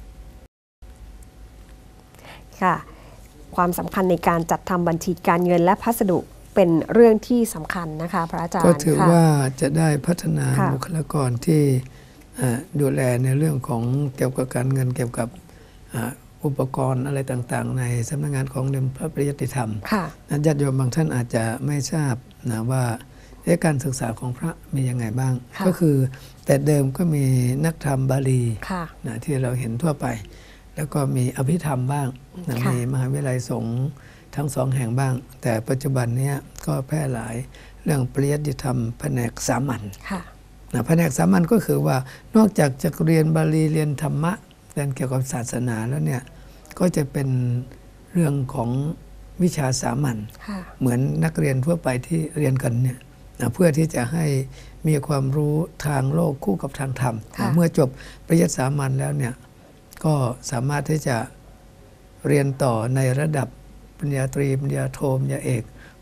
ค่ะความสำคัญในการจัดทำบัญชีการเงินและพัสดุเป็นเรื่องที่สำคัญนะคะพระอาจารย์ก็ถือว่าจะได้พัฒนาบุคลากรที่ดูแลในเรื่องของเกี่ยวกับการเงินเกี่ยวกับอุปกรณ์อะไรต่างๆในสำนักงานของเดิมพระปริยติธรรมญาติโยมบางท่านอาจจะไม่ทราบนะว่าการศึกษาของพระมียังไงบ้างก็คือแต่เดิมก็มีนักธรรมบาลีนะที่เราเห็นทั่วไปแล้วก็มีอภิธรรมบ้างนะมีมหาวิทยาลัยสงฆ์ทั้งสองแห่งบ้างแต่ปัจจุบันนี้ก็แพร่หลายเรื่องปริยัติธรรมแผนกสามัญนะแผนกสามัญก็คือว่านอกจากจะเรียนบาลีเรียนธรรมะเรียนเกี่ยวกับศาสนาแล้วเนี่ยก็จะเป็นเรื่องของวิชาสามัญเหมือนนักเรียนทั่วไปที่เรียนกันเนี่ยนะเพื่อที่จะให้มีความรู้ทางโลกคู่กับทางธรรมนะเมื่อจบปริยัติสามัญแล้วเนี่ยก็สามารถที่จะเรียนต่อในระดับปริญญาตรีปริญญาโทปริญญาเอก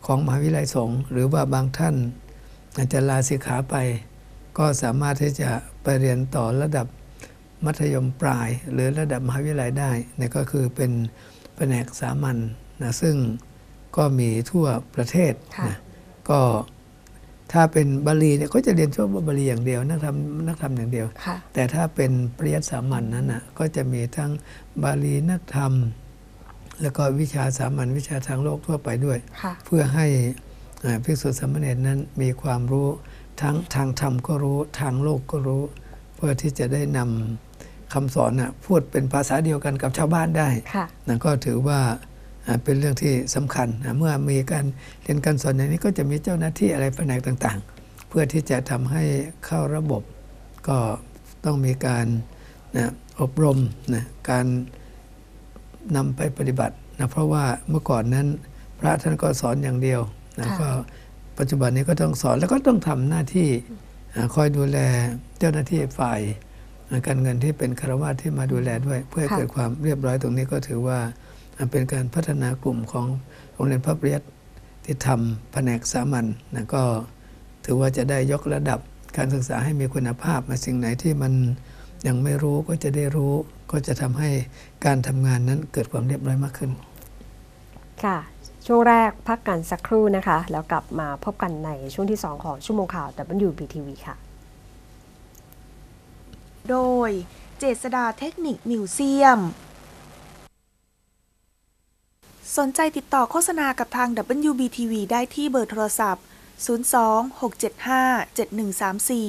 ของมหาวิทยาลัยสงฆ์หรือว่าบางท่านอาจจะลาสิกขาไปก็สามารถที่จะไปเรียนต่อระดับมัธยมปลายหรือระดับมหาวิทยาลัยได้นี่ก็คือเป็นแผนกสามัญนะซึ่งก็มีทั่วประเทศนะก็ถ้าเป็นบาลีเนี่ยก็จะเรียนชั่วบาลีอย่างเดียวนักธรรมนักธรรมอย่างเดียวแต่ถ้าเป็นปริยัติสามัญ น, นั้นนะก็จะมีทั้งบาลีนักธรรมแล้วก็วิชาสามัญวิชาทางโลกทั่วไปด้วยเพื่อให้ภิกษุสามเณรนั้นมีความรู้ทั้งทางธรรมก็รู้ทางโลกก็รู้เพื่อที่จะได้นำคำสอนนะพูดเป็นภาษาเดียวกันกับชาวบ้านได้นั่นก็ถือว่าเป็นเรื่องที่สำคัญเมื่อมีการเรียนการสอนอย่างนี้ก็จะมีเจ้าหน้าที่อะไรแผนกต่างๆเพื่อที่จะทำให้เข้าระบบก็ต้องมีการนะอบรมนะการนำไปปฏิบัตินะเพราะว่าเมื่อก่อนนั้นพระท่านก็สอนอย่างเดียวนะก็ปัจจุบันนี้ก็ต้องสอนแล้วก็ต้องทำหน้าที่คอยดูแลเจ้าหน้าที่ฝ่ายการเงินที่เป็นฆราวาสที่มาดูแลด้วยเพื่อให้เกิดความเรียบร้อยตรงนี้ก็ถือว่าเป็นการพัฒนากลุ่มของโรงเรียนพระปริยัติที่ทำแผนกสามัญนะก็ถือว่าจะได้ยกระดับการศึกษาให้มีคุณภาพมาสิ่งไหนที่มันยังไม่รู้ก็จะได้รู้ก็จะทำให้การทำงานนั้นเกิดความเรียบร้อยมากขึ้นค่ะช่วงแรกพักกันสักครู่นะคะแล้วกลับมาพบกันในช่วงที่สองของชั่วโมงข่าว ดับเบิลยู บี ที วี ค่ะโดยเจษฎาเทคนิคมิวเซียมสนใจติดต่อโฆษณากับทาง ดับเบิลยู บี ที วี ได้ที่เบอร์โทรศัพท์ศูนย์ สอง หก เจ็ด ห้า เจ็ด หนึ่ง สาม สี่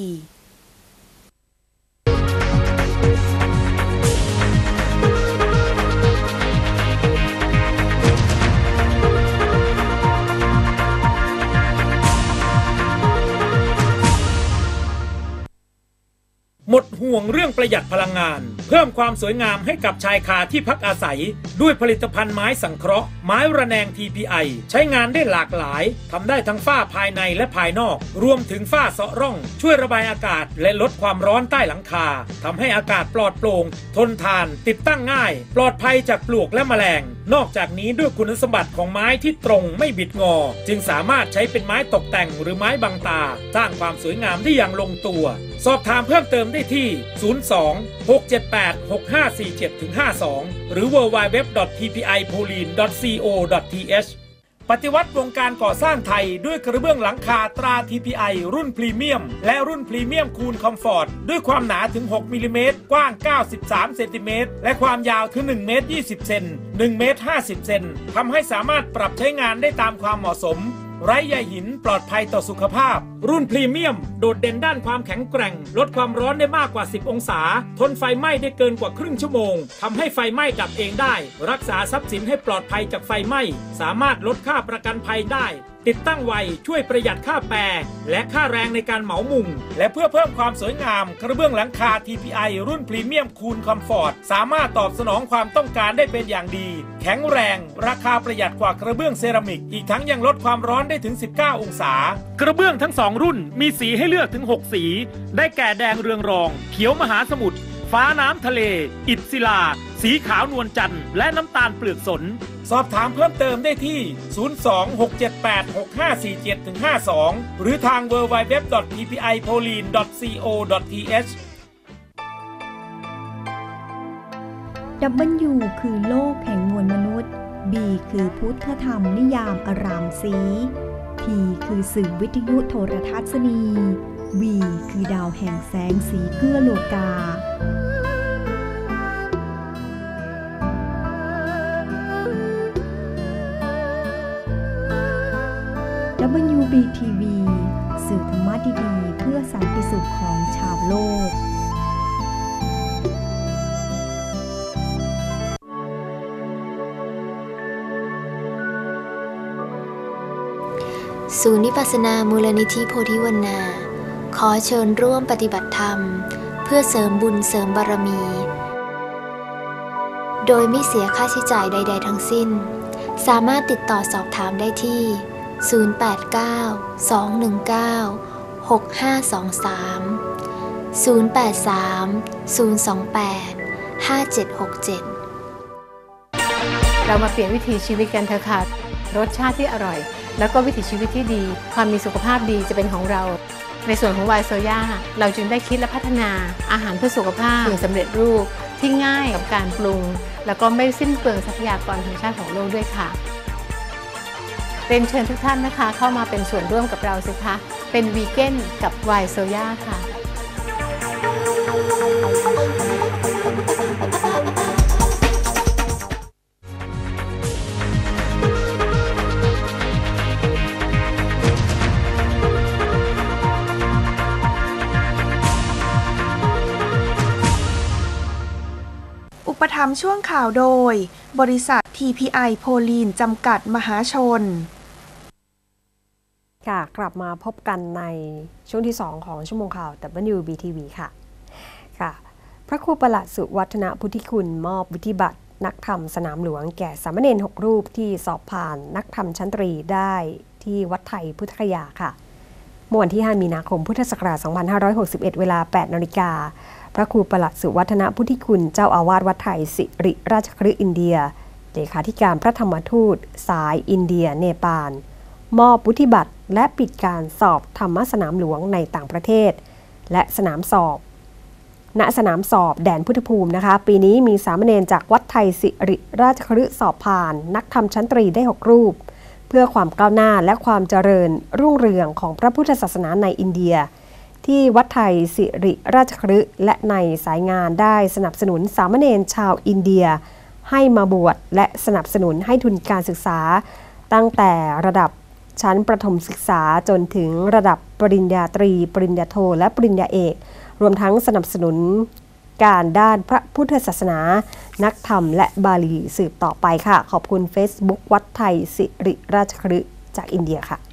หมดห่วงเรื่องประหยัดพลังงานเพิ่มความสวยงามให้กับชายคาที่พักอาศัยด้วยผลิตภัณฑ์ไม้สังเคราะห์ไม้ระแนง ที พี ไอ ใช้งานได้หลากหลายทำได้ทั้งฝ้าภายในและภายนอกรวมถึงฝ้าเซาะร่องช่วยระบายอากาศและลดความร้อนใต้หลังคาทำให้อากาศปลอดโปร่งทนทานติดตั้งง่ายปลอดภัยจากปลวกและแมลงนอกจากนี้ด้วยคุณสมบัติของไม้ที่ตรงไม่บิดงอจึงสามารถใช้เป็นไม้ตกแต่งหรือไม้บังตาสร้างความสวยงามได้อย่างลงตัวสอบถามเพิ่มเติมได้ที่ศูนย์ สอง หก เจ็ด แปด หก ห้า สี่ เจ็ด ห้า สอง หรือ ดับเบิลยู ดับเบิลยู ดับเบิลยู ดอท ที พี ไอ โพลีน ดอท ซี โอ ดอท ที เอช ปฏิวัติวงการก่อสร้างไทยด้วยกระเบื้องหลังคาตรา ที พี ไอ รุ่นพรีเมียมและรุ่นพรีเมียมคูลคอมฟอร์ตด้วยความหนาถึงหกมิลลิเมตรกว้างเก้าสิบสามเซนติเมตรและความยาวถึงหนึ่งเมตรยี่สิบเซนหนึ่งเมตรห้าสิบเซนทำให้สามารถปรับใช้งานได้ตามความเหมาะสมไร้ใยหินปลอดภัยต่อสุขภาพรุ่นพรีเมียมโดดเด่นด้านความแข็งแกร่งลดความร้อนได้มากกว่าสิบองศาทนไฟไหม้ได้เกินกว่าครึ่งชั่วโมงทำให้ไฟไหม้ดับเองได้รักษาทรัพย์สินให้ปลอดภัยจากไฟไหม้สามารถลดค่าประกันภัยได้ติดตั้งไวช่วยประหยัดค่าแปรและค่าแรงในการเหมามุงและเพื่อเพิ่มความสวยงามกระเบื้องหลังคา ที พี ไอ รุ่นพรีเมียมคูลคอมฟอร์ตสามารถตอบสนองความต้องการได้เป็นอย่างดีแข็งแรงราคาประหยัดกว่ากระเบื้องเซรามิกอีกทั้งยังลดความร้อนได้ถึงสิบเก้าองศากระเบื้องทั้งสองรุ่นมีสีให้เลือกถึงหกสีได้แก่แดงเรืองรองเขียวมหาสมุทรฟ้าน้ำทะเลอิฐศิลาสีขาวนวลจันทร์และน้ำตาลเปลือกสนสอบถามเพิ่มเติมได้ที่ศูนย์ สอง หก เจ็ด แปด หก ห้า สี่ เจ็ด ห้า สองหรือทาง ดับเบิลยู ดับเบิลยู ดับเบิลยู ดอท ที พี ไอ โพลีน ดอท ซี โอ ดอท ที เอช W คือโลกแห่งมวลมนุษย์ B คือพุทธธรรมนิยามอารามสี T คือสื่อวิทยุโทรทัศนี V คือดาวแห่งแสงสีเกื้อโลกาดับเบิลยู บี ที วี สื่อธรรมะดีๆเพื่อสันติสุขของชาวโลกศูนย์วิปัสสนามูลนิธิโพธิวนาขอเชิญร่วมปฏิบัติธรรมเพื่อเสริมบุญเสริมบารมี โดยไม่เสียค่าใช้จ่ายใดๆทั้งสิ้นสามารถติดต่อสอบถามได้ที่ศูนย์ แปด เก้า สอง หนึ่ง เก้า หก ห้า สอง สาม ศูนย์ แปด สาม ศูนย์ สอง แปด ห้า เจ็ด หก เจ็ดเรามาเปลี่ยนวิถีชีวิตกันเถอะค่ะรสชาติที่อร่อยแล้วก็วิถีชีวิตที่ดีความมีสุขภาพดีจะเป็นของเราในส่วนของไวน์โซย่าเราจึงได้คิดและพัฒนาอาหารเพื่อสุขภาพกึ่งสำเร็จรูปที่ง่ายกับการปรุงแล้วก็ไม่สิ้นเปลืองทรัพยากรธรรมชาติของโลกด้วยค่ะเรียนเชิญทุกท่านนะคะเข้ามาเป็นส่วนร่วมกับเราสิคะเป็นวีแกนกับไวน์โซย่าค่ะอุปถัมภ์ช่วงข่าวโดยบริษัท ที พี ไอ โพลีนจำกัดมหาชนค่ะกลับมาพบกันในช่วงที่สองของชั่วโมงข่าว ดับเบิลยู บี ที วี ค่ะค่ะพระครูประหลัดสุวัฒนพุทธิคุณมอบวิธีบัตรนักธรรมสนามหลวงแก่สามเณรหกรูปที่สอบผ่านนักธรรมชั้นตรีได้ที่วัดไทยพุทธคยาค่ะเมื่อวันที่ห้ามีนาคมพุทธศักราชสองพันห้าร้อยหกสิบเอ็ดเวลา แปดนาฬิกาพระครูประหลัดสุวัฒนพุทธิคุณเจ้าอาวาสวัดไทยสิริราชคฤห์อินเดียเลขาธิการพระธรรมทูตสายอินเดียเนปาลมอบวุฒิบัตรและปิดการสอบธรรมสนามหลวงในต่างประเทศและสนามสอบณสนามสอบแดนพุทธภูมินะคะปีนี้มีสามเณรจากวัดไทยสิริราชคฤห์สอบผ่านนักธรรมชั้นตรีได้หกรูปเพื่อความก้าวหน้าและความเจริญรุ่งเรืองของพระพุทธศาสนาในอินเดียที่วัดไทยสิริราชคฤห์และในสายงานได้สนับสนุนสามเณรชาวอินเดียให้มาบวชและสนับสนุนให้ทุนการศึกษาตั้งแต่ระดับชั้นประถมศึกษาจนถึงระดับปริญญาตรีปริญญาโทและปริญญาเอกรวมทั้งสนับสนุนการด้านพระพุทธศาสนานักธรรมและบาลีสืบต่อไปค่ะขอบคุณ Facebook วัดไทยสิริราชคฤห์จากอินเดียค่ะ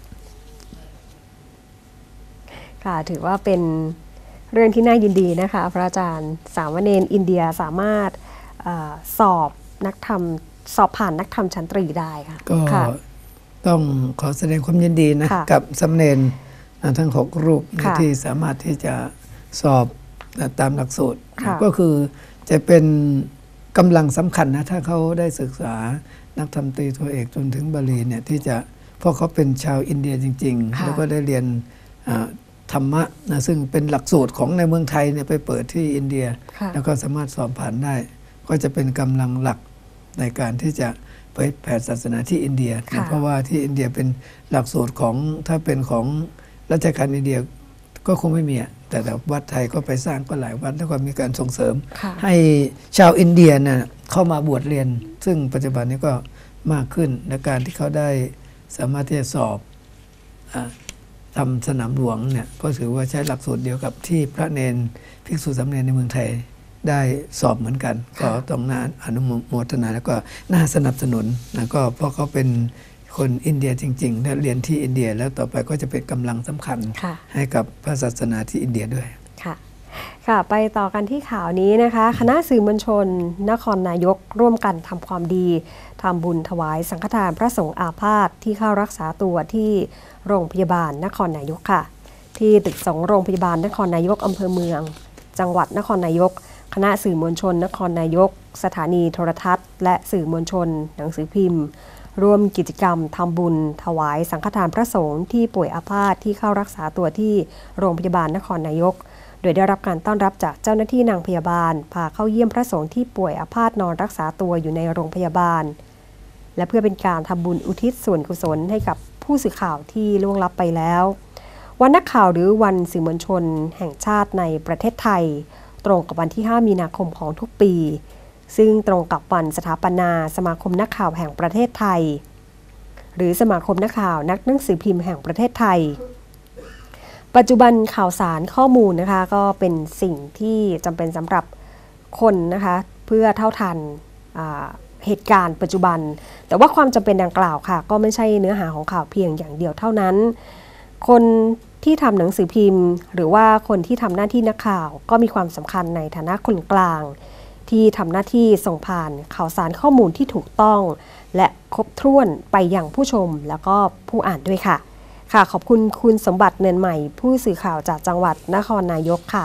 ค่ะถือว่าเป็นเรื่องที่น่ายินดีนะคะพระอาจารย์สามเณรอินเดียสามารถอสอบนักธรรมสอบผ่านนักธรรมชั้นตรีได้ค่ะก็ต้องขอแสดงความยินดีนะกับสามเณรทั้งหกรูปที่สามารถที่จะสอบตามหลักสูตรก็คือจะเป็นกำลังสำคัญนะถ้าเขาได้ศึกษานักธรรมตรีโทเอกจนถึงบาลีเนี่ยที่จะเพราะเขาเป็นชาวอินเดียจริงๆแล้วก็ได้เรียนธรรมะนะซึ่งเป็นหลักสูตรของในเมืองไทยเนี่ยไปเปิดที่อินเดียแล้วก็สามารถสอบผ่านได้ก็จะเป็นกำลังหลักในการที่จะเผยแผ่ศาสนาที่อินเดียนะเพราะว่าที่อินเดียเป็นหลักสูตรของถ้าเป็นของราชการอินเดียก็คงไม่มีแต่แต่วัดไทยก็ไปสร้างก็หลายวัดแล้วก็มีการส่งเสริมให้ชาวอินเดียน่ะเข้ามาบวชเรียนซึ่งปัจจุบันนี้ก็มากขึ้นในการที่เขาได้สามารถที่จะสอบทำสนามหลวงเนี่ยก็ถือว่าใช้หลักสูตรเดียวกับที่พระเนรภิกษุสามเณรในเมืองไทยได้สอบเหมือนกันก็ต้องน่าอนุโมทนาแล้วก็น่าสนับสนุนนะก็เพราะเขาเป็นคนอินเดียจริงๆและเรียนที่อินเดียแล้วต่อไปก็จะเป็นกำลังสำคัญให้กับพระศาสนาที่อินเดียด้วยค่ะค่ะไปต่อกันที่ข่าวนี้นะคะคณะสื่อมวลชนนครนายกร่วมกันทำความดีทำบุญถวายสังฆทานพระสงฆ์อาพาธที่เข้ารักษาตัวที่โรงพยาบาลนครนายกค่ะที่ตึกสงฆ์โรงพยาบาลนครนายกอำเภอเมืองจังหวัดนครนายกคณะสื่อมวลชนนครนายกสถานีโทรทัศน์และสื่อมวลชนหนังสือพิมพ์ร่วมกิจกรรมทำบุญถวายสังฆทานพระสงฆ์ที่ป่วยอาพาธที่เข้ารักษาตัวที่โรงพยาบาลนครนายกโดยได้รับการต้อนรับจากเจ้าหน้าที่นางพยาบาลพาเข้าเยี่ยมพระสงฆ์ที่ป่วยอาพาธนอนรักษาตัวอยู่ในโรงพยาบาลและเพื่อเป็นการทำบุญอุทิศส่วนกุศลให้กับผู้สื่อข่าวที่ล่วงลับไปแล้ววันนักข่าวหรือวันสื่อมวลชนแห่งชาติในประเทศไทยตรงกับวันที่ห้ามีนาคมของทุกปีซึ่งตรงกับวันสถาปนาสมาคมนักข่าวแห่งประเทศไทยหรือสมาคมนักข่าวนักหนังสือพิมพ์แห่งประเทศไทยปัจจุบันข่าวสารข้อมูลนะคะก็เป็นสิ่งที่จำเป็นสำหรับคนนะคะเพื่อเท่าทันเหตุการณ์ปัจจุบันแต่ว่าความจำเป็นดังกล่าวค่ะก็ไม่ใช่เนื้อหาของข่าวเพียงอย่างเดียวเท่านั้นคนที่ทำหนังสือพิมพ์หรือว่าคนที่ทำหน้าที่นักข่าวก็มีความสำคัญในฐานะคนกลางที่ทำหน้าที่ส่งผ่านข่าวสารข้อมูลที่ถูกต้องและครบถ้วนไปยังผู้ชมแล้วก็ผู้อ่านด้วยค่ะค่ะขอบคุณคุณสมบัติเนินใหม่ผู้สื่อข่าวจากจังหวัดนครนายกค่ะ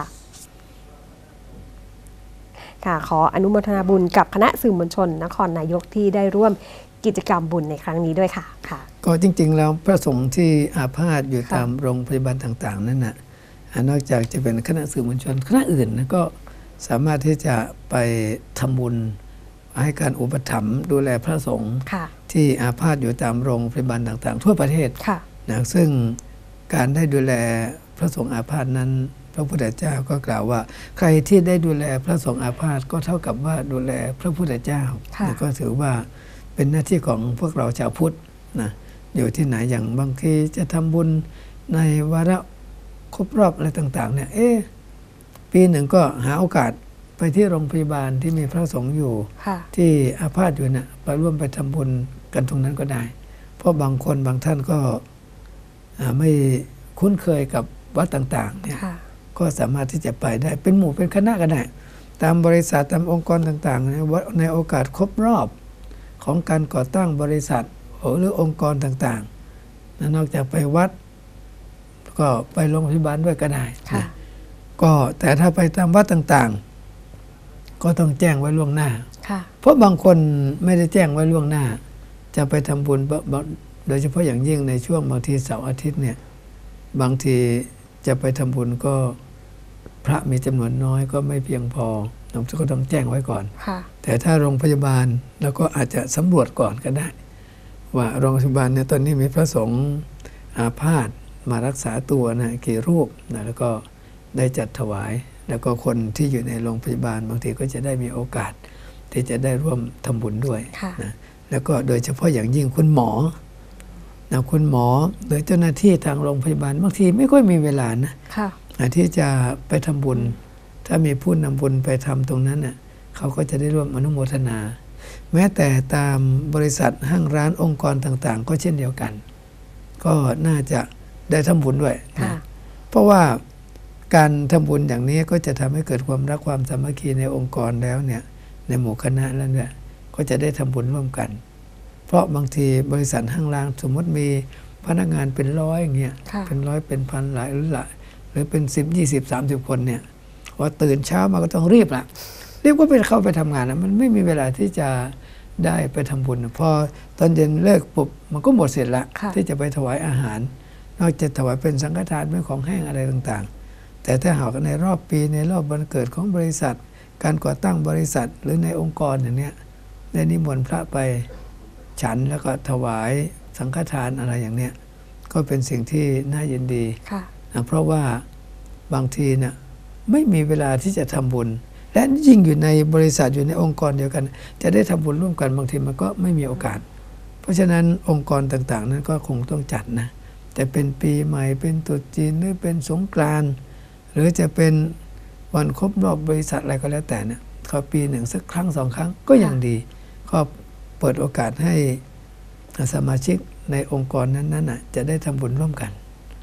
ค่ะขออนุโมทนาบุญกับคณะสื่อมวลชนนครนายกที่ได้ร่วมกิจกรรมบุญในครั้งนี้ด้วยค่ะค่ะก็จริงๆแล้วพระสงฆ์ที่อาพาธอยู่ตามโรงพยาบาลต่างๆนั่นนะนอกจากจะเป็นคณะสื่อมวลชนคณะอื่นนะก็สามารถที่จะไปทำบุญให้การอุปถัมภ์ดูแลพระสงฆ์ที่อาพาธอยู่ตามโรงพยาบาลต่างๆทั่วประเทศนะซึ่งการได้ดูแลพระสงฆ์อาพาธนั้นพระพุทธเจ้าก็กล่าวว่าใครที่ได้ดูแลพระสงฆ์อาพาธก็เท่ากับว่าดูแลพระพุทธเจ้านะก็ถือว่าเป็นหน้าที่ของพวกเราชาวพุทธนะอยู่ที่ไหนอย่างบางทีจะทำบุญในวาระครบรอบอะไรต่างๆเนี่ยเอ๊ะปีหนึ่งก็หาโอกาสไปที่โรงพยาบาลที่มีพระสงฆ์อยู่ที่อาพาธอยู่เนี่ยไปร่วมไปทำบุญกันตรงนั้นก็ได้เพราะบางคนบางท่านก็ไม่คุ้นเคยกับวัดต่างๆเนี่ยก็สามารถที่จะไปได้เป็นหมู่เป็นคณะก็ได้ตามบริษัทตามองค์กรต่างๆในโอกาสครบรอบของการก่อตั้งบริษัทหรือองค์กรต่างๆนอกจากไปวัดก็ไปโรงพยาบาลด้วยก็ได้นะก็แต่ถ้าไปตามวัดต่างๆก็ต้องแจ้งไว้ล่วงหน้าเพราะบางคนไม่ได้แจ้งไว้ล่วงหน้าจะไปทำบุญโดยเฉพาะอย่างยิ่งในช่วงบางทีเสาร์อาทิตย์เนี่ยบางทีจะไปทำบุญก็พระมีจำนวนน้อยก็ไม่เพียงพอเราก็ต้องแจ้งไว้ก่อนแต่ถ้าโรงพยาบาลเราก็อาจจะสำรวจก่อนก็ได้ว่าโรงพยาบาลเนี่ยตอนนี้มีพระสงฆ์อาพาธมารักษาตัวนะกี่รูปนะแล้วก็ได้จัดถวายแล้วก็คนที่อยู่ในโรงพยาบาลบางทีก็จะได้มีโอกาสที่จะได้ร่วมทำบุญด้วยนะแล้วก็โดยเฉพาะอย่างยิ่งคุณหมอนะคุณหมอหรือเจ้าหน้าที่ทางโรงพยาบาลบางทีไม่ค่อยมีเวลานะที่จะไปทำบุญถ้ามีผู้นำบุญไปทำตรงนั้นเน่ยเขาก็จะได้ร่วมอนุโมทนาแม้แต่ตามบริษัทห้างร้านองค์กรต่างๆก็เช่นเดียวกันก็น่าจะได้ทำบุญด้วยนะเพราะว่าการทำบุญอย่างนี้ก็จะทำให้เกิดความรักความสามัคคีในองค์กรแล้วเนี่ยในหมู่คณะแล้วเนี่ยก็จะได้ทำบุญร่วมกันเพราะบางทีบริษัทห้างร้านสมมติมีพนักงานเป็นร้อยอย่างเงี้ยเป็นร้อยเป็นพันหลายหรือหลายหรือเป็นสิบยี่สิบสามสิบคนเนี่ยว่าตื่นเช้ามาก็ต้องรีบละรีบก็ไปเข้าไปทำงานนะมันไม่มีเวลาที่จะได้ไปทำบุญพอตอนเย็นเลิกปุ๊บมันก็หมดเสร็จละที่จะไปถวายอาหารนอกจากถวายเป็นสังฆทานเป็นของแห้งอะไรต่างๆแต่ถ้าหากในรอบปีในรอบวันเกิดของบริษัทการก่อตั้งบริษัทหรือในองค์กรอย่างเนี้ยได้นิมนต์พระไปฉันแล้วก็ถวายสังฆทานอะไรอย่างเนี้ยก็เป็นสิ่งที่น่ายินดีนะเพราะว่าบางทีเนี่ยไม่มีเวลาที่จะทำบุญและยิ่งอยู่ในบริษัทอยู่ในองค์กรเดียวกันจะได้ทำบุญร่วมกันบางทีมันก็ไม่มีโอกาสเพราะฉะนั้นองค์กรต่างๆนั้นก็คงต้องจัดนะแต่เป็นปีใหม่เป็นตรุษจีนหรือเป็นสงกรานต์หรือจะเป็นวันครบรอบบริษัทอะไรก็แล้วแต่เนี่ยเขาปีหนึ่งสักครั้งสองครั้งก็ยังดีก็เปิดโอกาสให้สมาชิกในองค์กรนั้นๆน่ะจะได้ทำบุญร่วมกัน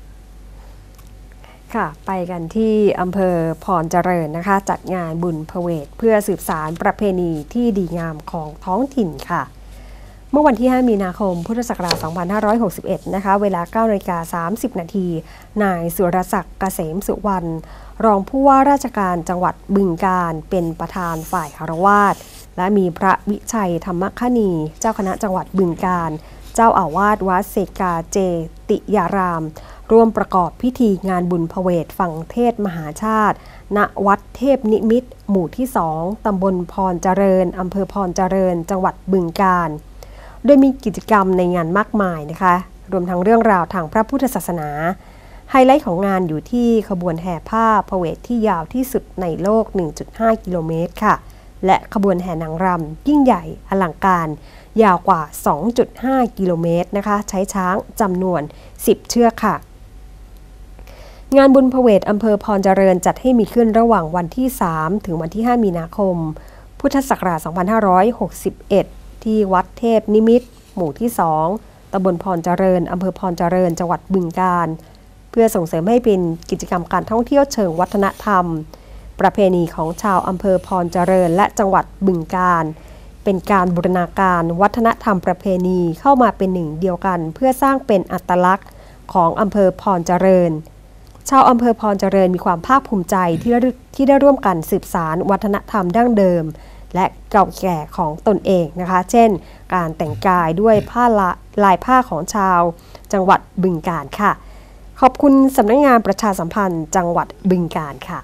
ค่ะไปกันที่อำเภอพรเจริญนะคะจัดงานบุญพเวทเพื่อสืบสานประเพณีที่ดีงามของท้องถิ่นค่ะเมื่อวันที่ห้ามีนาคมพุทธศักราชสองพันห้าร้อยหกสิบเอ็ดนะคะเวลา เก้านาฬิกาสามสิบนาทีนายสุรศักดิ์เกษมสุวรรณรองผู้ว่าราชการจังหวัดบึงกาฬเป็นประธานฝ่ายคฤหัสถ์และมีพระวิชัยธรรมคณีเจ้าคณะจังหวัดบึงกาฬเจ้าอาวาสวัดเสกาเจติยารามร่วมประกอบพิธีงานบุญพเวทฝั่งเทศมหาชาติณวัดเทพนิมิตรหมู่ที่สองตำบลพรเจริญอำเภอพรเจริญจังหวัดบึงกาฬโดยมีกิจกรรมในงานมากมายนะคะรวมทั้งเรื่องราวทางพระพุทธศาสนาไฮไลท์ของงานอยู่ที่ขบวนแห่ผ้าพเวทที่ยาวที่สุดในโลก หนึ่งจุดห้า กิโลเมตรค่ะและขบวนแห่นางรำยิ่งใหญ่อลังการยาวกว่า สองจุดห้า กิโลเมตรนะคะใช้ช้างจำนวนสิบเชือกค่ะงานบุญพเวทอำเภอพรเจริญจัดให้มีขึ้นระหว่างวันที่สามถึงวันที่ห้ามีนาคมพุทธศักราชสองพันห้าร้อยหกสิบเอ็ดที่วัดเทพนิมิตรหมู่ที่สองตำบลพรเจริญอำเภอพรเจริญจังหวัดบึงกาฬเพื่อส่งเสริมให้เป็นกิจกรรมการท่องเที่ยวเชิงวัฒนธรรมประเพณีของชาวอำเภอพรเจริญและจังหวัดบึงกาฬเป็นการบูรณาการวัฒนธรรมประเพณีเข้ามาเป็นหนึ่งเดียวกันเพื่อสร้างเป็นอัตลักษณ์ของอำเภอพรเจริญชาวอำเภอพรเจริญมีความภาคภูมิใจที่ได้ที่ได้ร่วมกันสืบสานวัฒนธรรมดั้งเดิมและเก่าแก่ของตนเองนะคะเช่นการแต่งกายด้วยผ้าลายผ้าของชาวจังหวัดบึงกาฬค่ะขอบคุณสำนักงานประชาสัมพันธ์จังหวัดบึงกาฬค่ะ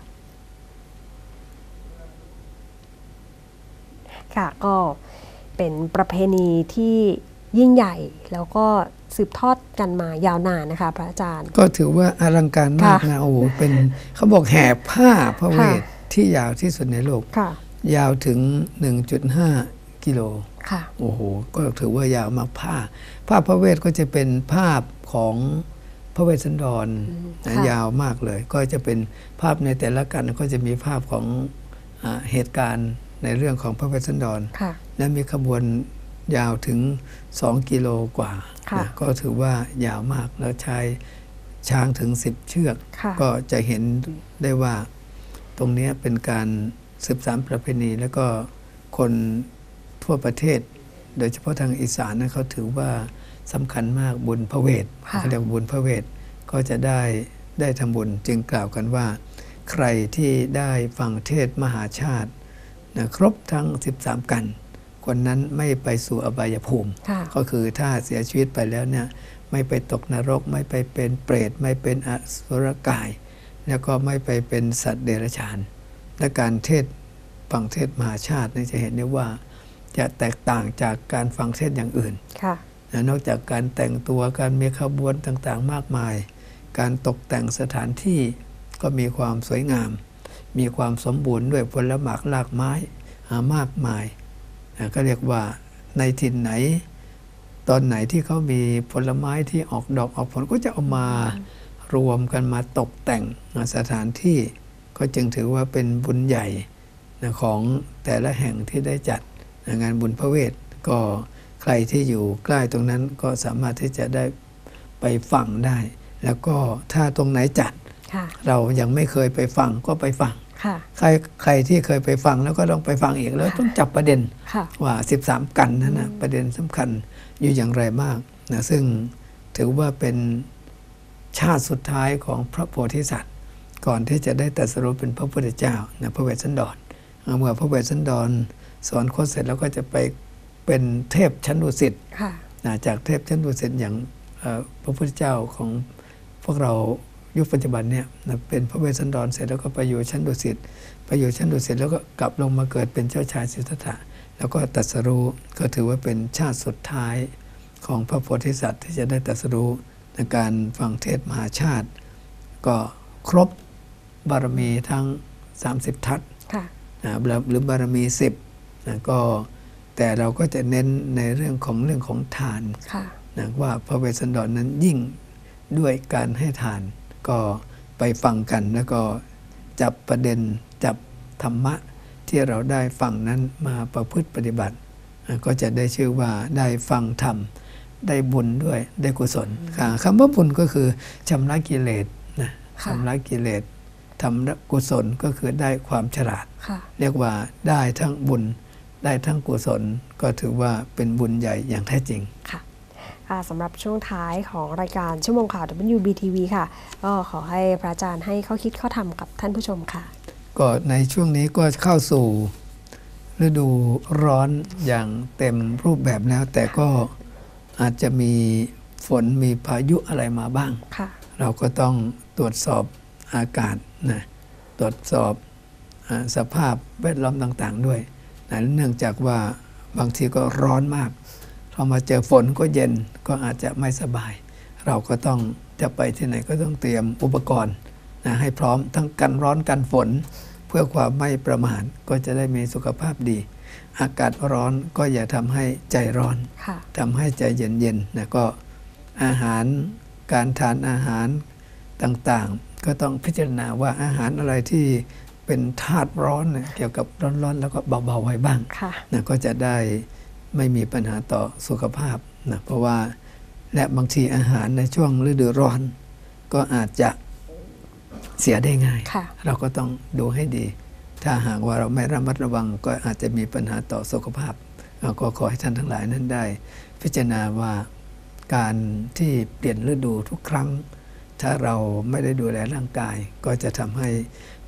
ค่ะก็เป็นประเพณีที่ยิ่งใหญ่แล้วก็สืบทอดกันมายาวนานนะคะพระอาจารย์ก็ถือว่าอลังการมากนะโอ้โหเป็นเขาบอกแห่ผ้าพระเวทที่ยาวที่สุดในโลกยาวถึง หนึ่งจุดห้า กิโลโอ้โหก็ถือว่ายาวมากผ้าผ้าพระเวทก็จะเป็นภาพของพระเวสสันดรนะยาวมากเลยก็จะเป็นภาพในแต่ละกันก็จะมีภาพของอ่าเหตุการณ์ในเรื่องของพระเวสสันดรและมีขบวนยาวถึงสองกิโลกว่านะก็ถือว่ายาวมากแล้วใช้ช้างถึงสิบเชือกก็จะเห็นได้ว่าตรงนี้เป็นการสืบสานประเพณีแล้วก็คนทั่วประเทศโดยเฉพาะทางอีสานนะเขาถือว่าสำคัญมากบุญพระเวทเขาเรียกบุญพระเวทก็จะได้ได้ทำบุญจึงกล่าวกันว่าใครที่ได้ฟังเทศมหาชาตินะครบทั้งสิบสามกันคนนั้นไม่ไปสู่อบายภูมิก็คือถ้าเสียชีวิตไปแล้วเนี่ยไม่ไปตกนรกไม่ไปเป็นเปรตไม่เป็นอสุรกายแล้วก็ไม่ไปเป็นสัตว์เดรัจฉานและการเทศฟังเทศมหาชาตินี่จะเห็นได้ว่าจะแตกต่างจากการฟังเทศอย่างอื่นนะนอกจากการแต่งตัวการมีขบวนต่างๆมากมายการตกแต่งสถานที่ก็มีความสวยงามมีความสมบูรณ์ด้วยผลหมากรากไม้มากมายก็เรียกว่าในถิ่นไหนตอนไหนที่เขามีผลไม้ที่ออกดอกออกผลก็จะเอามารวมกันมาตกแต่งสถานที่ก็จึงถือว่าเป็นบุญใหญ่ของแต่ละแห่งที่ได้จัดงานบุญพระเวทก็ใครที่อยู่ใกล้ตรงนั้นก็สามารถที่จะได้ไปฟังได้แล้วก็ถ้าตรงไหนจัดเรายังไม่เคยไปฟังก็ไปฟังใครใครที่เคยไปฟังแล้วก็ต้องไปฟังอีกแล้วต้องจับประเด็นว่าสิบสามกันนั้นนะประเด็นสำคัญอยู่อย่างไรมากนะซึ่งถือว่าเป็นชาติสุดท้ายของพระโพธิสัตว์ก่อนที่จะได้ตรัสรู้เป็นพระพุทธเจ้านะพระเวสสันดรเมื่อพระเวสสันดรสอนโคตรเสร็จแล้วก็จะไปเป็นเทพชั้นดุสิตนะจากเทพชั้นดุสิตอย่างพระพุทธเจ้าของพวกเรายุคปัจจุบันเนี่ยเป็นพระเวสสันดรเสร็จแล้วก็ไปอยู่ชั้นดุสิตไปอยู่ชั้นดุสิตแล้วก็กลับลงมาเกิดเป็นเจ้าชายสิทธัตถะแล้วก็ตรัสรู้ก็ถือว่าเป็นชาติสุดท้ายของพระโพธิสัตว์ที่จะได้ตรัสรู้ในการฟังเทศมหาชาติก็ครบบารมีทั้งสามสิบทัศน์นะหรือบารมีสิบนะก็แต่เราก็จะเน้นในเรื่องของเรื่องของทานนะว่าพระเวสสันดรนั้นยิ่งด้วยการให้ทานก็ไปฟังกันแล้วก็จับประเด็นจับธรรมะที่เราได้ฟังนั้นมาประพฤติปฏิบัติก็จะได้ชื่อว่าได้ฟังธรรมได้บุญด้วยได้กุศลคำว่าบุญก็คือชำระกิเลสนะชำระกิเลสทำกุศลก็คือได้ความฉลาดเรียกว่าได้ทั้งบุญได้ทั้งกุศลก็ถือว่าเป็นบุญใหญ่อย่างแท้จริงค่ะสำหรับช่วงท้ายของรายการชั่วโมงข่าว ดับเบิลยู บี ที วี ค่ะก็ขอให้พระอาจารย์ให้ข้อคิดข้อธรรมกับท่านผู้ชมค่ะก็ในช่วงนี้ก็เข้าสู่ฤดูร้อนอย่างเต็มรูปแบบแล้วแต่ก็อาจจะมีฝนมีพายุอะไรมาบ้างเราก็ต้องตรวจสอบอากาศนะตรวจสอบสภาพแวดล้อมต่างๆด้วยนะเนื่องจากว่าบางทีก็ร้อนมากพอมาเจอฝนก็เย็นก็อาจจะไม่สบายเราก็ต้องจะไปที่ไหนก็ต้องเตรียมอุปกรณ์นะให้พร้อมทั้งกันร้อนกันฝนเพื่อความไม่ประมาทก็จะได้มีสุขภาพดีอากาศร้อนก็อย่าทำให้ใจร้อนทำให้ใจเย็นๆนะก็อาหารการทานอาหารต่างๆก็ต้องพิจารณาว่าอาหารอะไรที่เป็นธาตุร้อนนะเกี่ยวกับร้อนๆแล้วก็เบาๆไว้บ้างนะก็จะได้ไม่มีปัญหาต่อสุขภาพนะเพราะว่าและบางทีอาหารในช่วงฤดูร้อนก็อาจจะเสียได้ง่ายเราก็ต้องดูให้ดีถ้าหากว่าเราไม่ระมัดระวังก็อาจจะมีปัญหาต่อสุขภาพเราก็ขอให้ท่านทั้งหลายนั้นได้พิจารณาว่าการที่เปลี่ยนฤดูทุกครั้งถ้าเราไม่ได้ดูแลร่างกายก็จะทำให้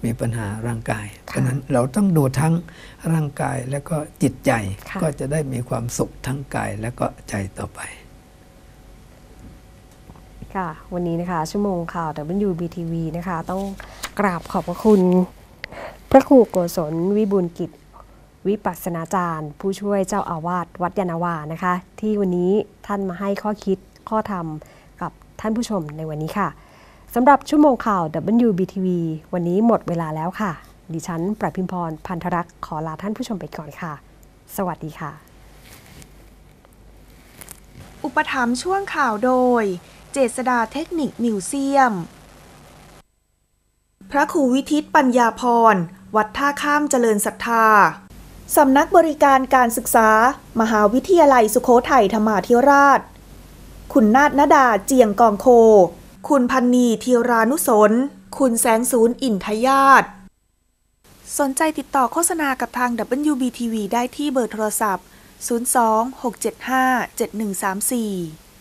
มีปัญหาร่างกายเพราะนั้นเราต้องดูทั้งร่างกายและก็จิตใจก็จะได้มีความสุขทั้งกายและก็ใจต่อไปค่ะวันนี้นะคะชั่วโมงข่าว ดับเบิลยู บี ที วี นะคะต้องกราบขอบพระคุณพระครูโกศลวิบูลย์กิจวิปัสสนาจารย์ผู้ช่วยเจ้าอาวาสวัดยานนาวานะคะที่วันนี้ท่านมาให้ข้อคิดข้อธรรมกับท่านผู้ชมในวันนี้ค่ะสำหรับชั่วโมงข่าว ดับเบิลยู บี ที วี วันนี้หมดเวลาแล้วค่ะดิฉันประพิมพรพันธรักษ์ขอลาท่านผู้ชมไปก่อนค่ะสวัสดีค่ะอุปถัมภ์ช่วงข่าวโดยเจษฎาเทคนิคมิวเซียมพระครูวิทิตปัญญาพรวัดท่าข้ามเจริญศรัทธาสำนักบริการการศึกษามหาวิทยาลัยสุโขทัยธรรมาธิราชคุณนาฏนดาเจียงกองโคคุณพันนีธีรานุสนคุณแสงศูนย์อินทยาตสนใจติดต่อโฆษณากับทาง ดับเบิลยู บี ที วี ได้ที่เบอร์โทรศัพท์ ศูนย์ สอง หก เจ็ด ห้า เจ็ด หนึ่ง สาม สี่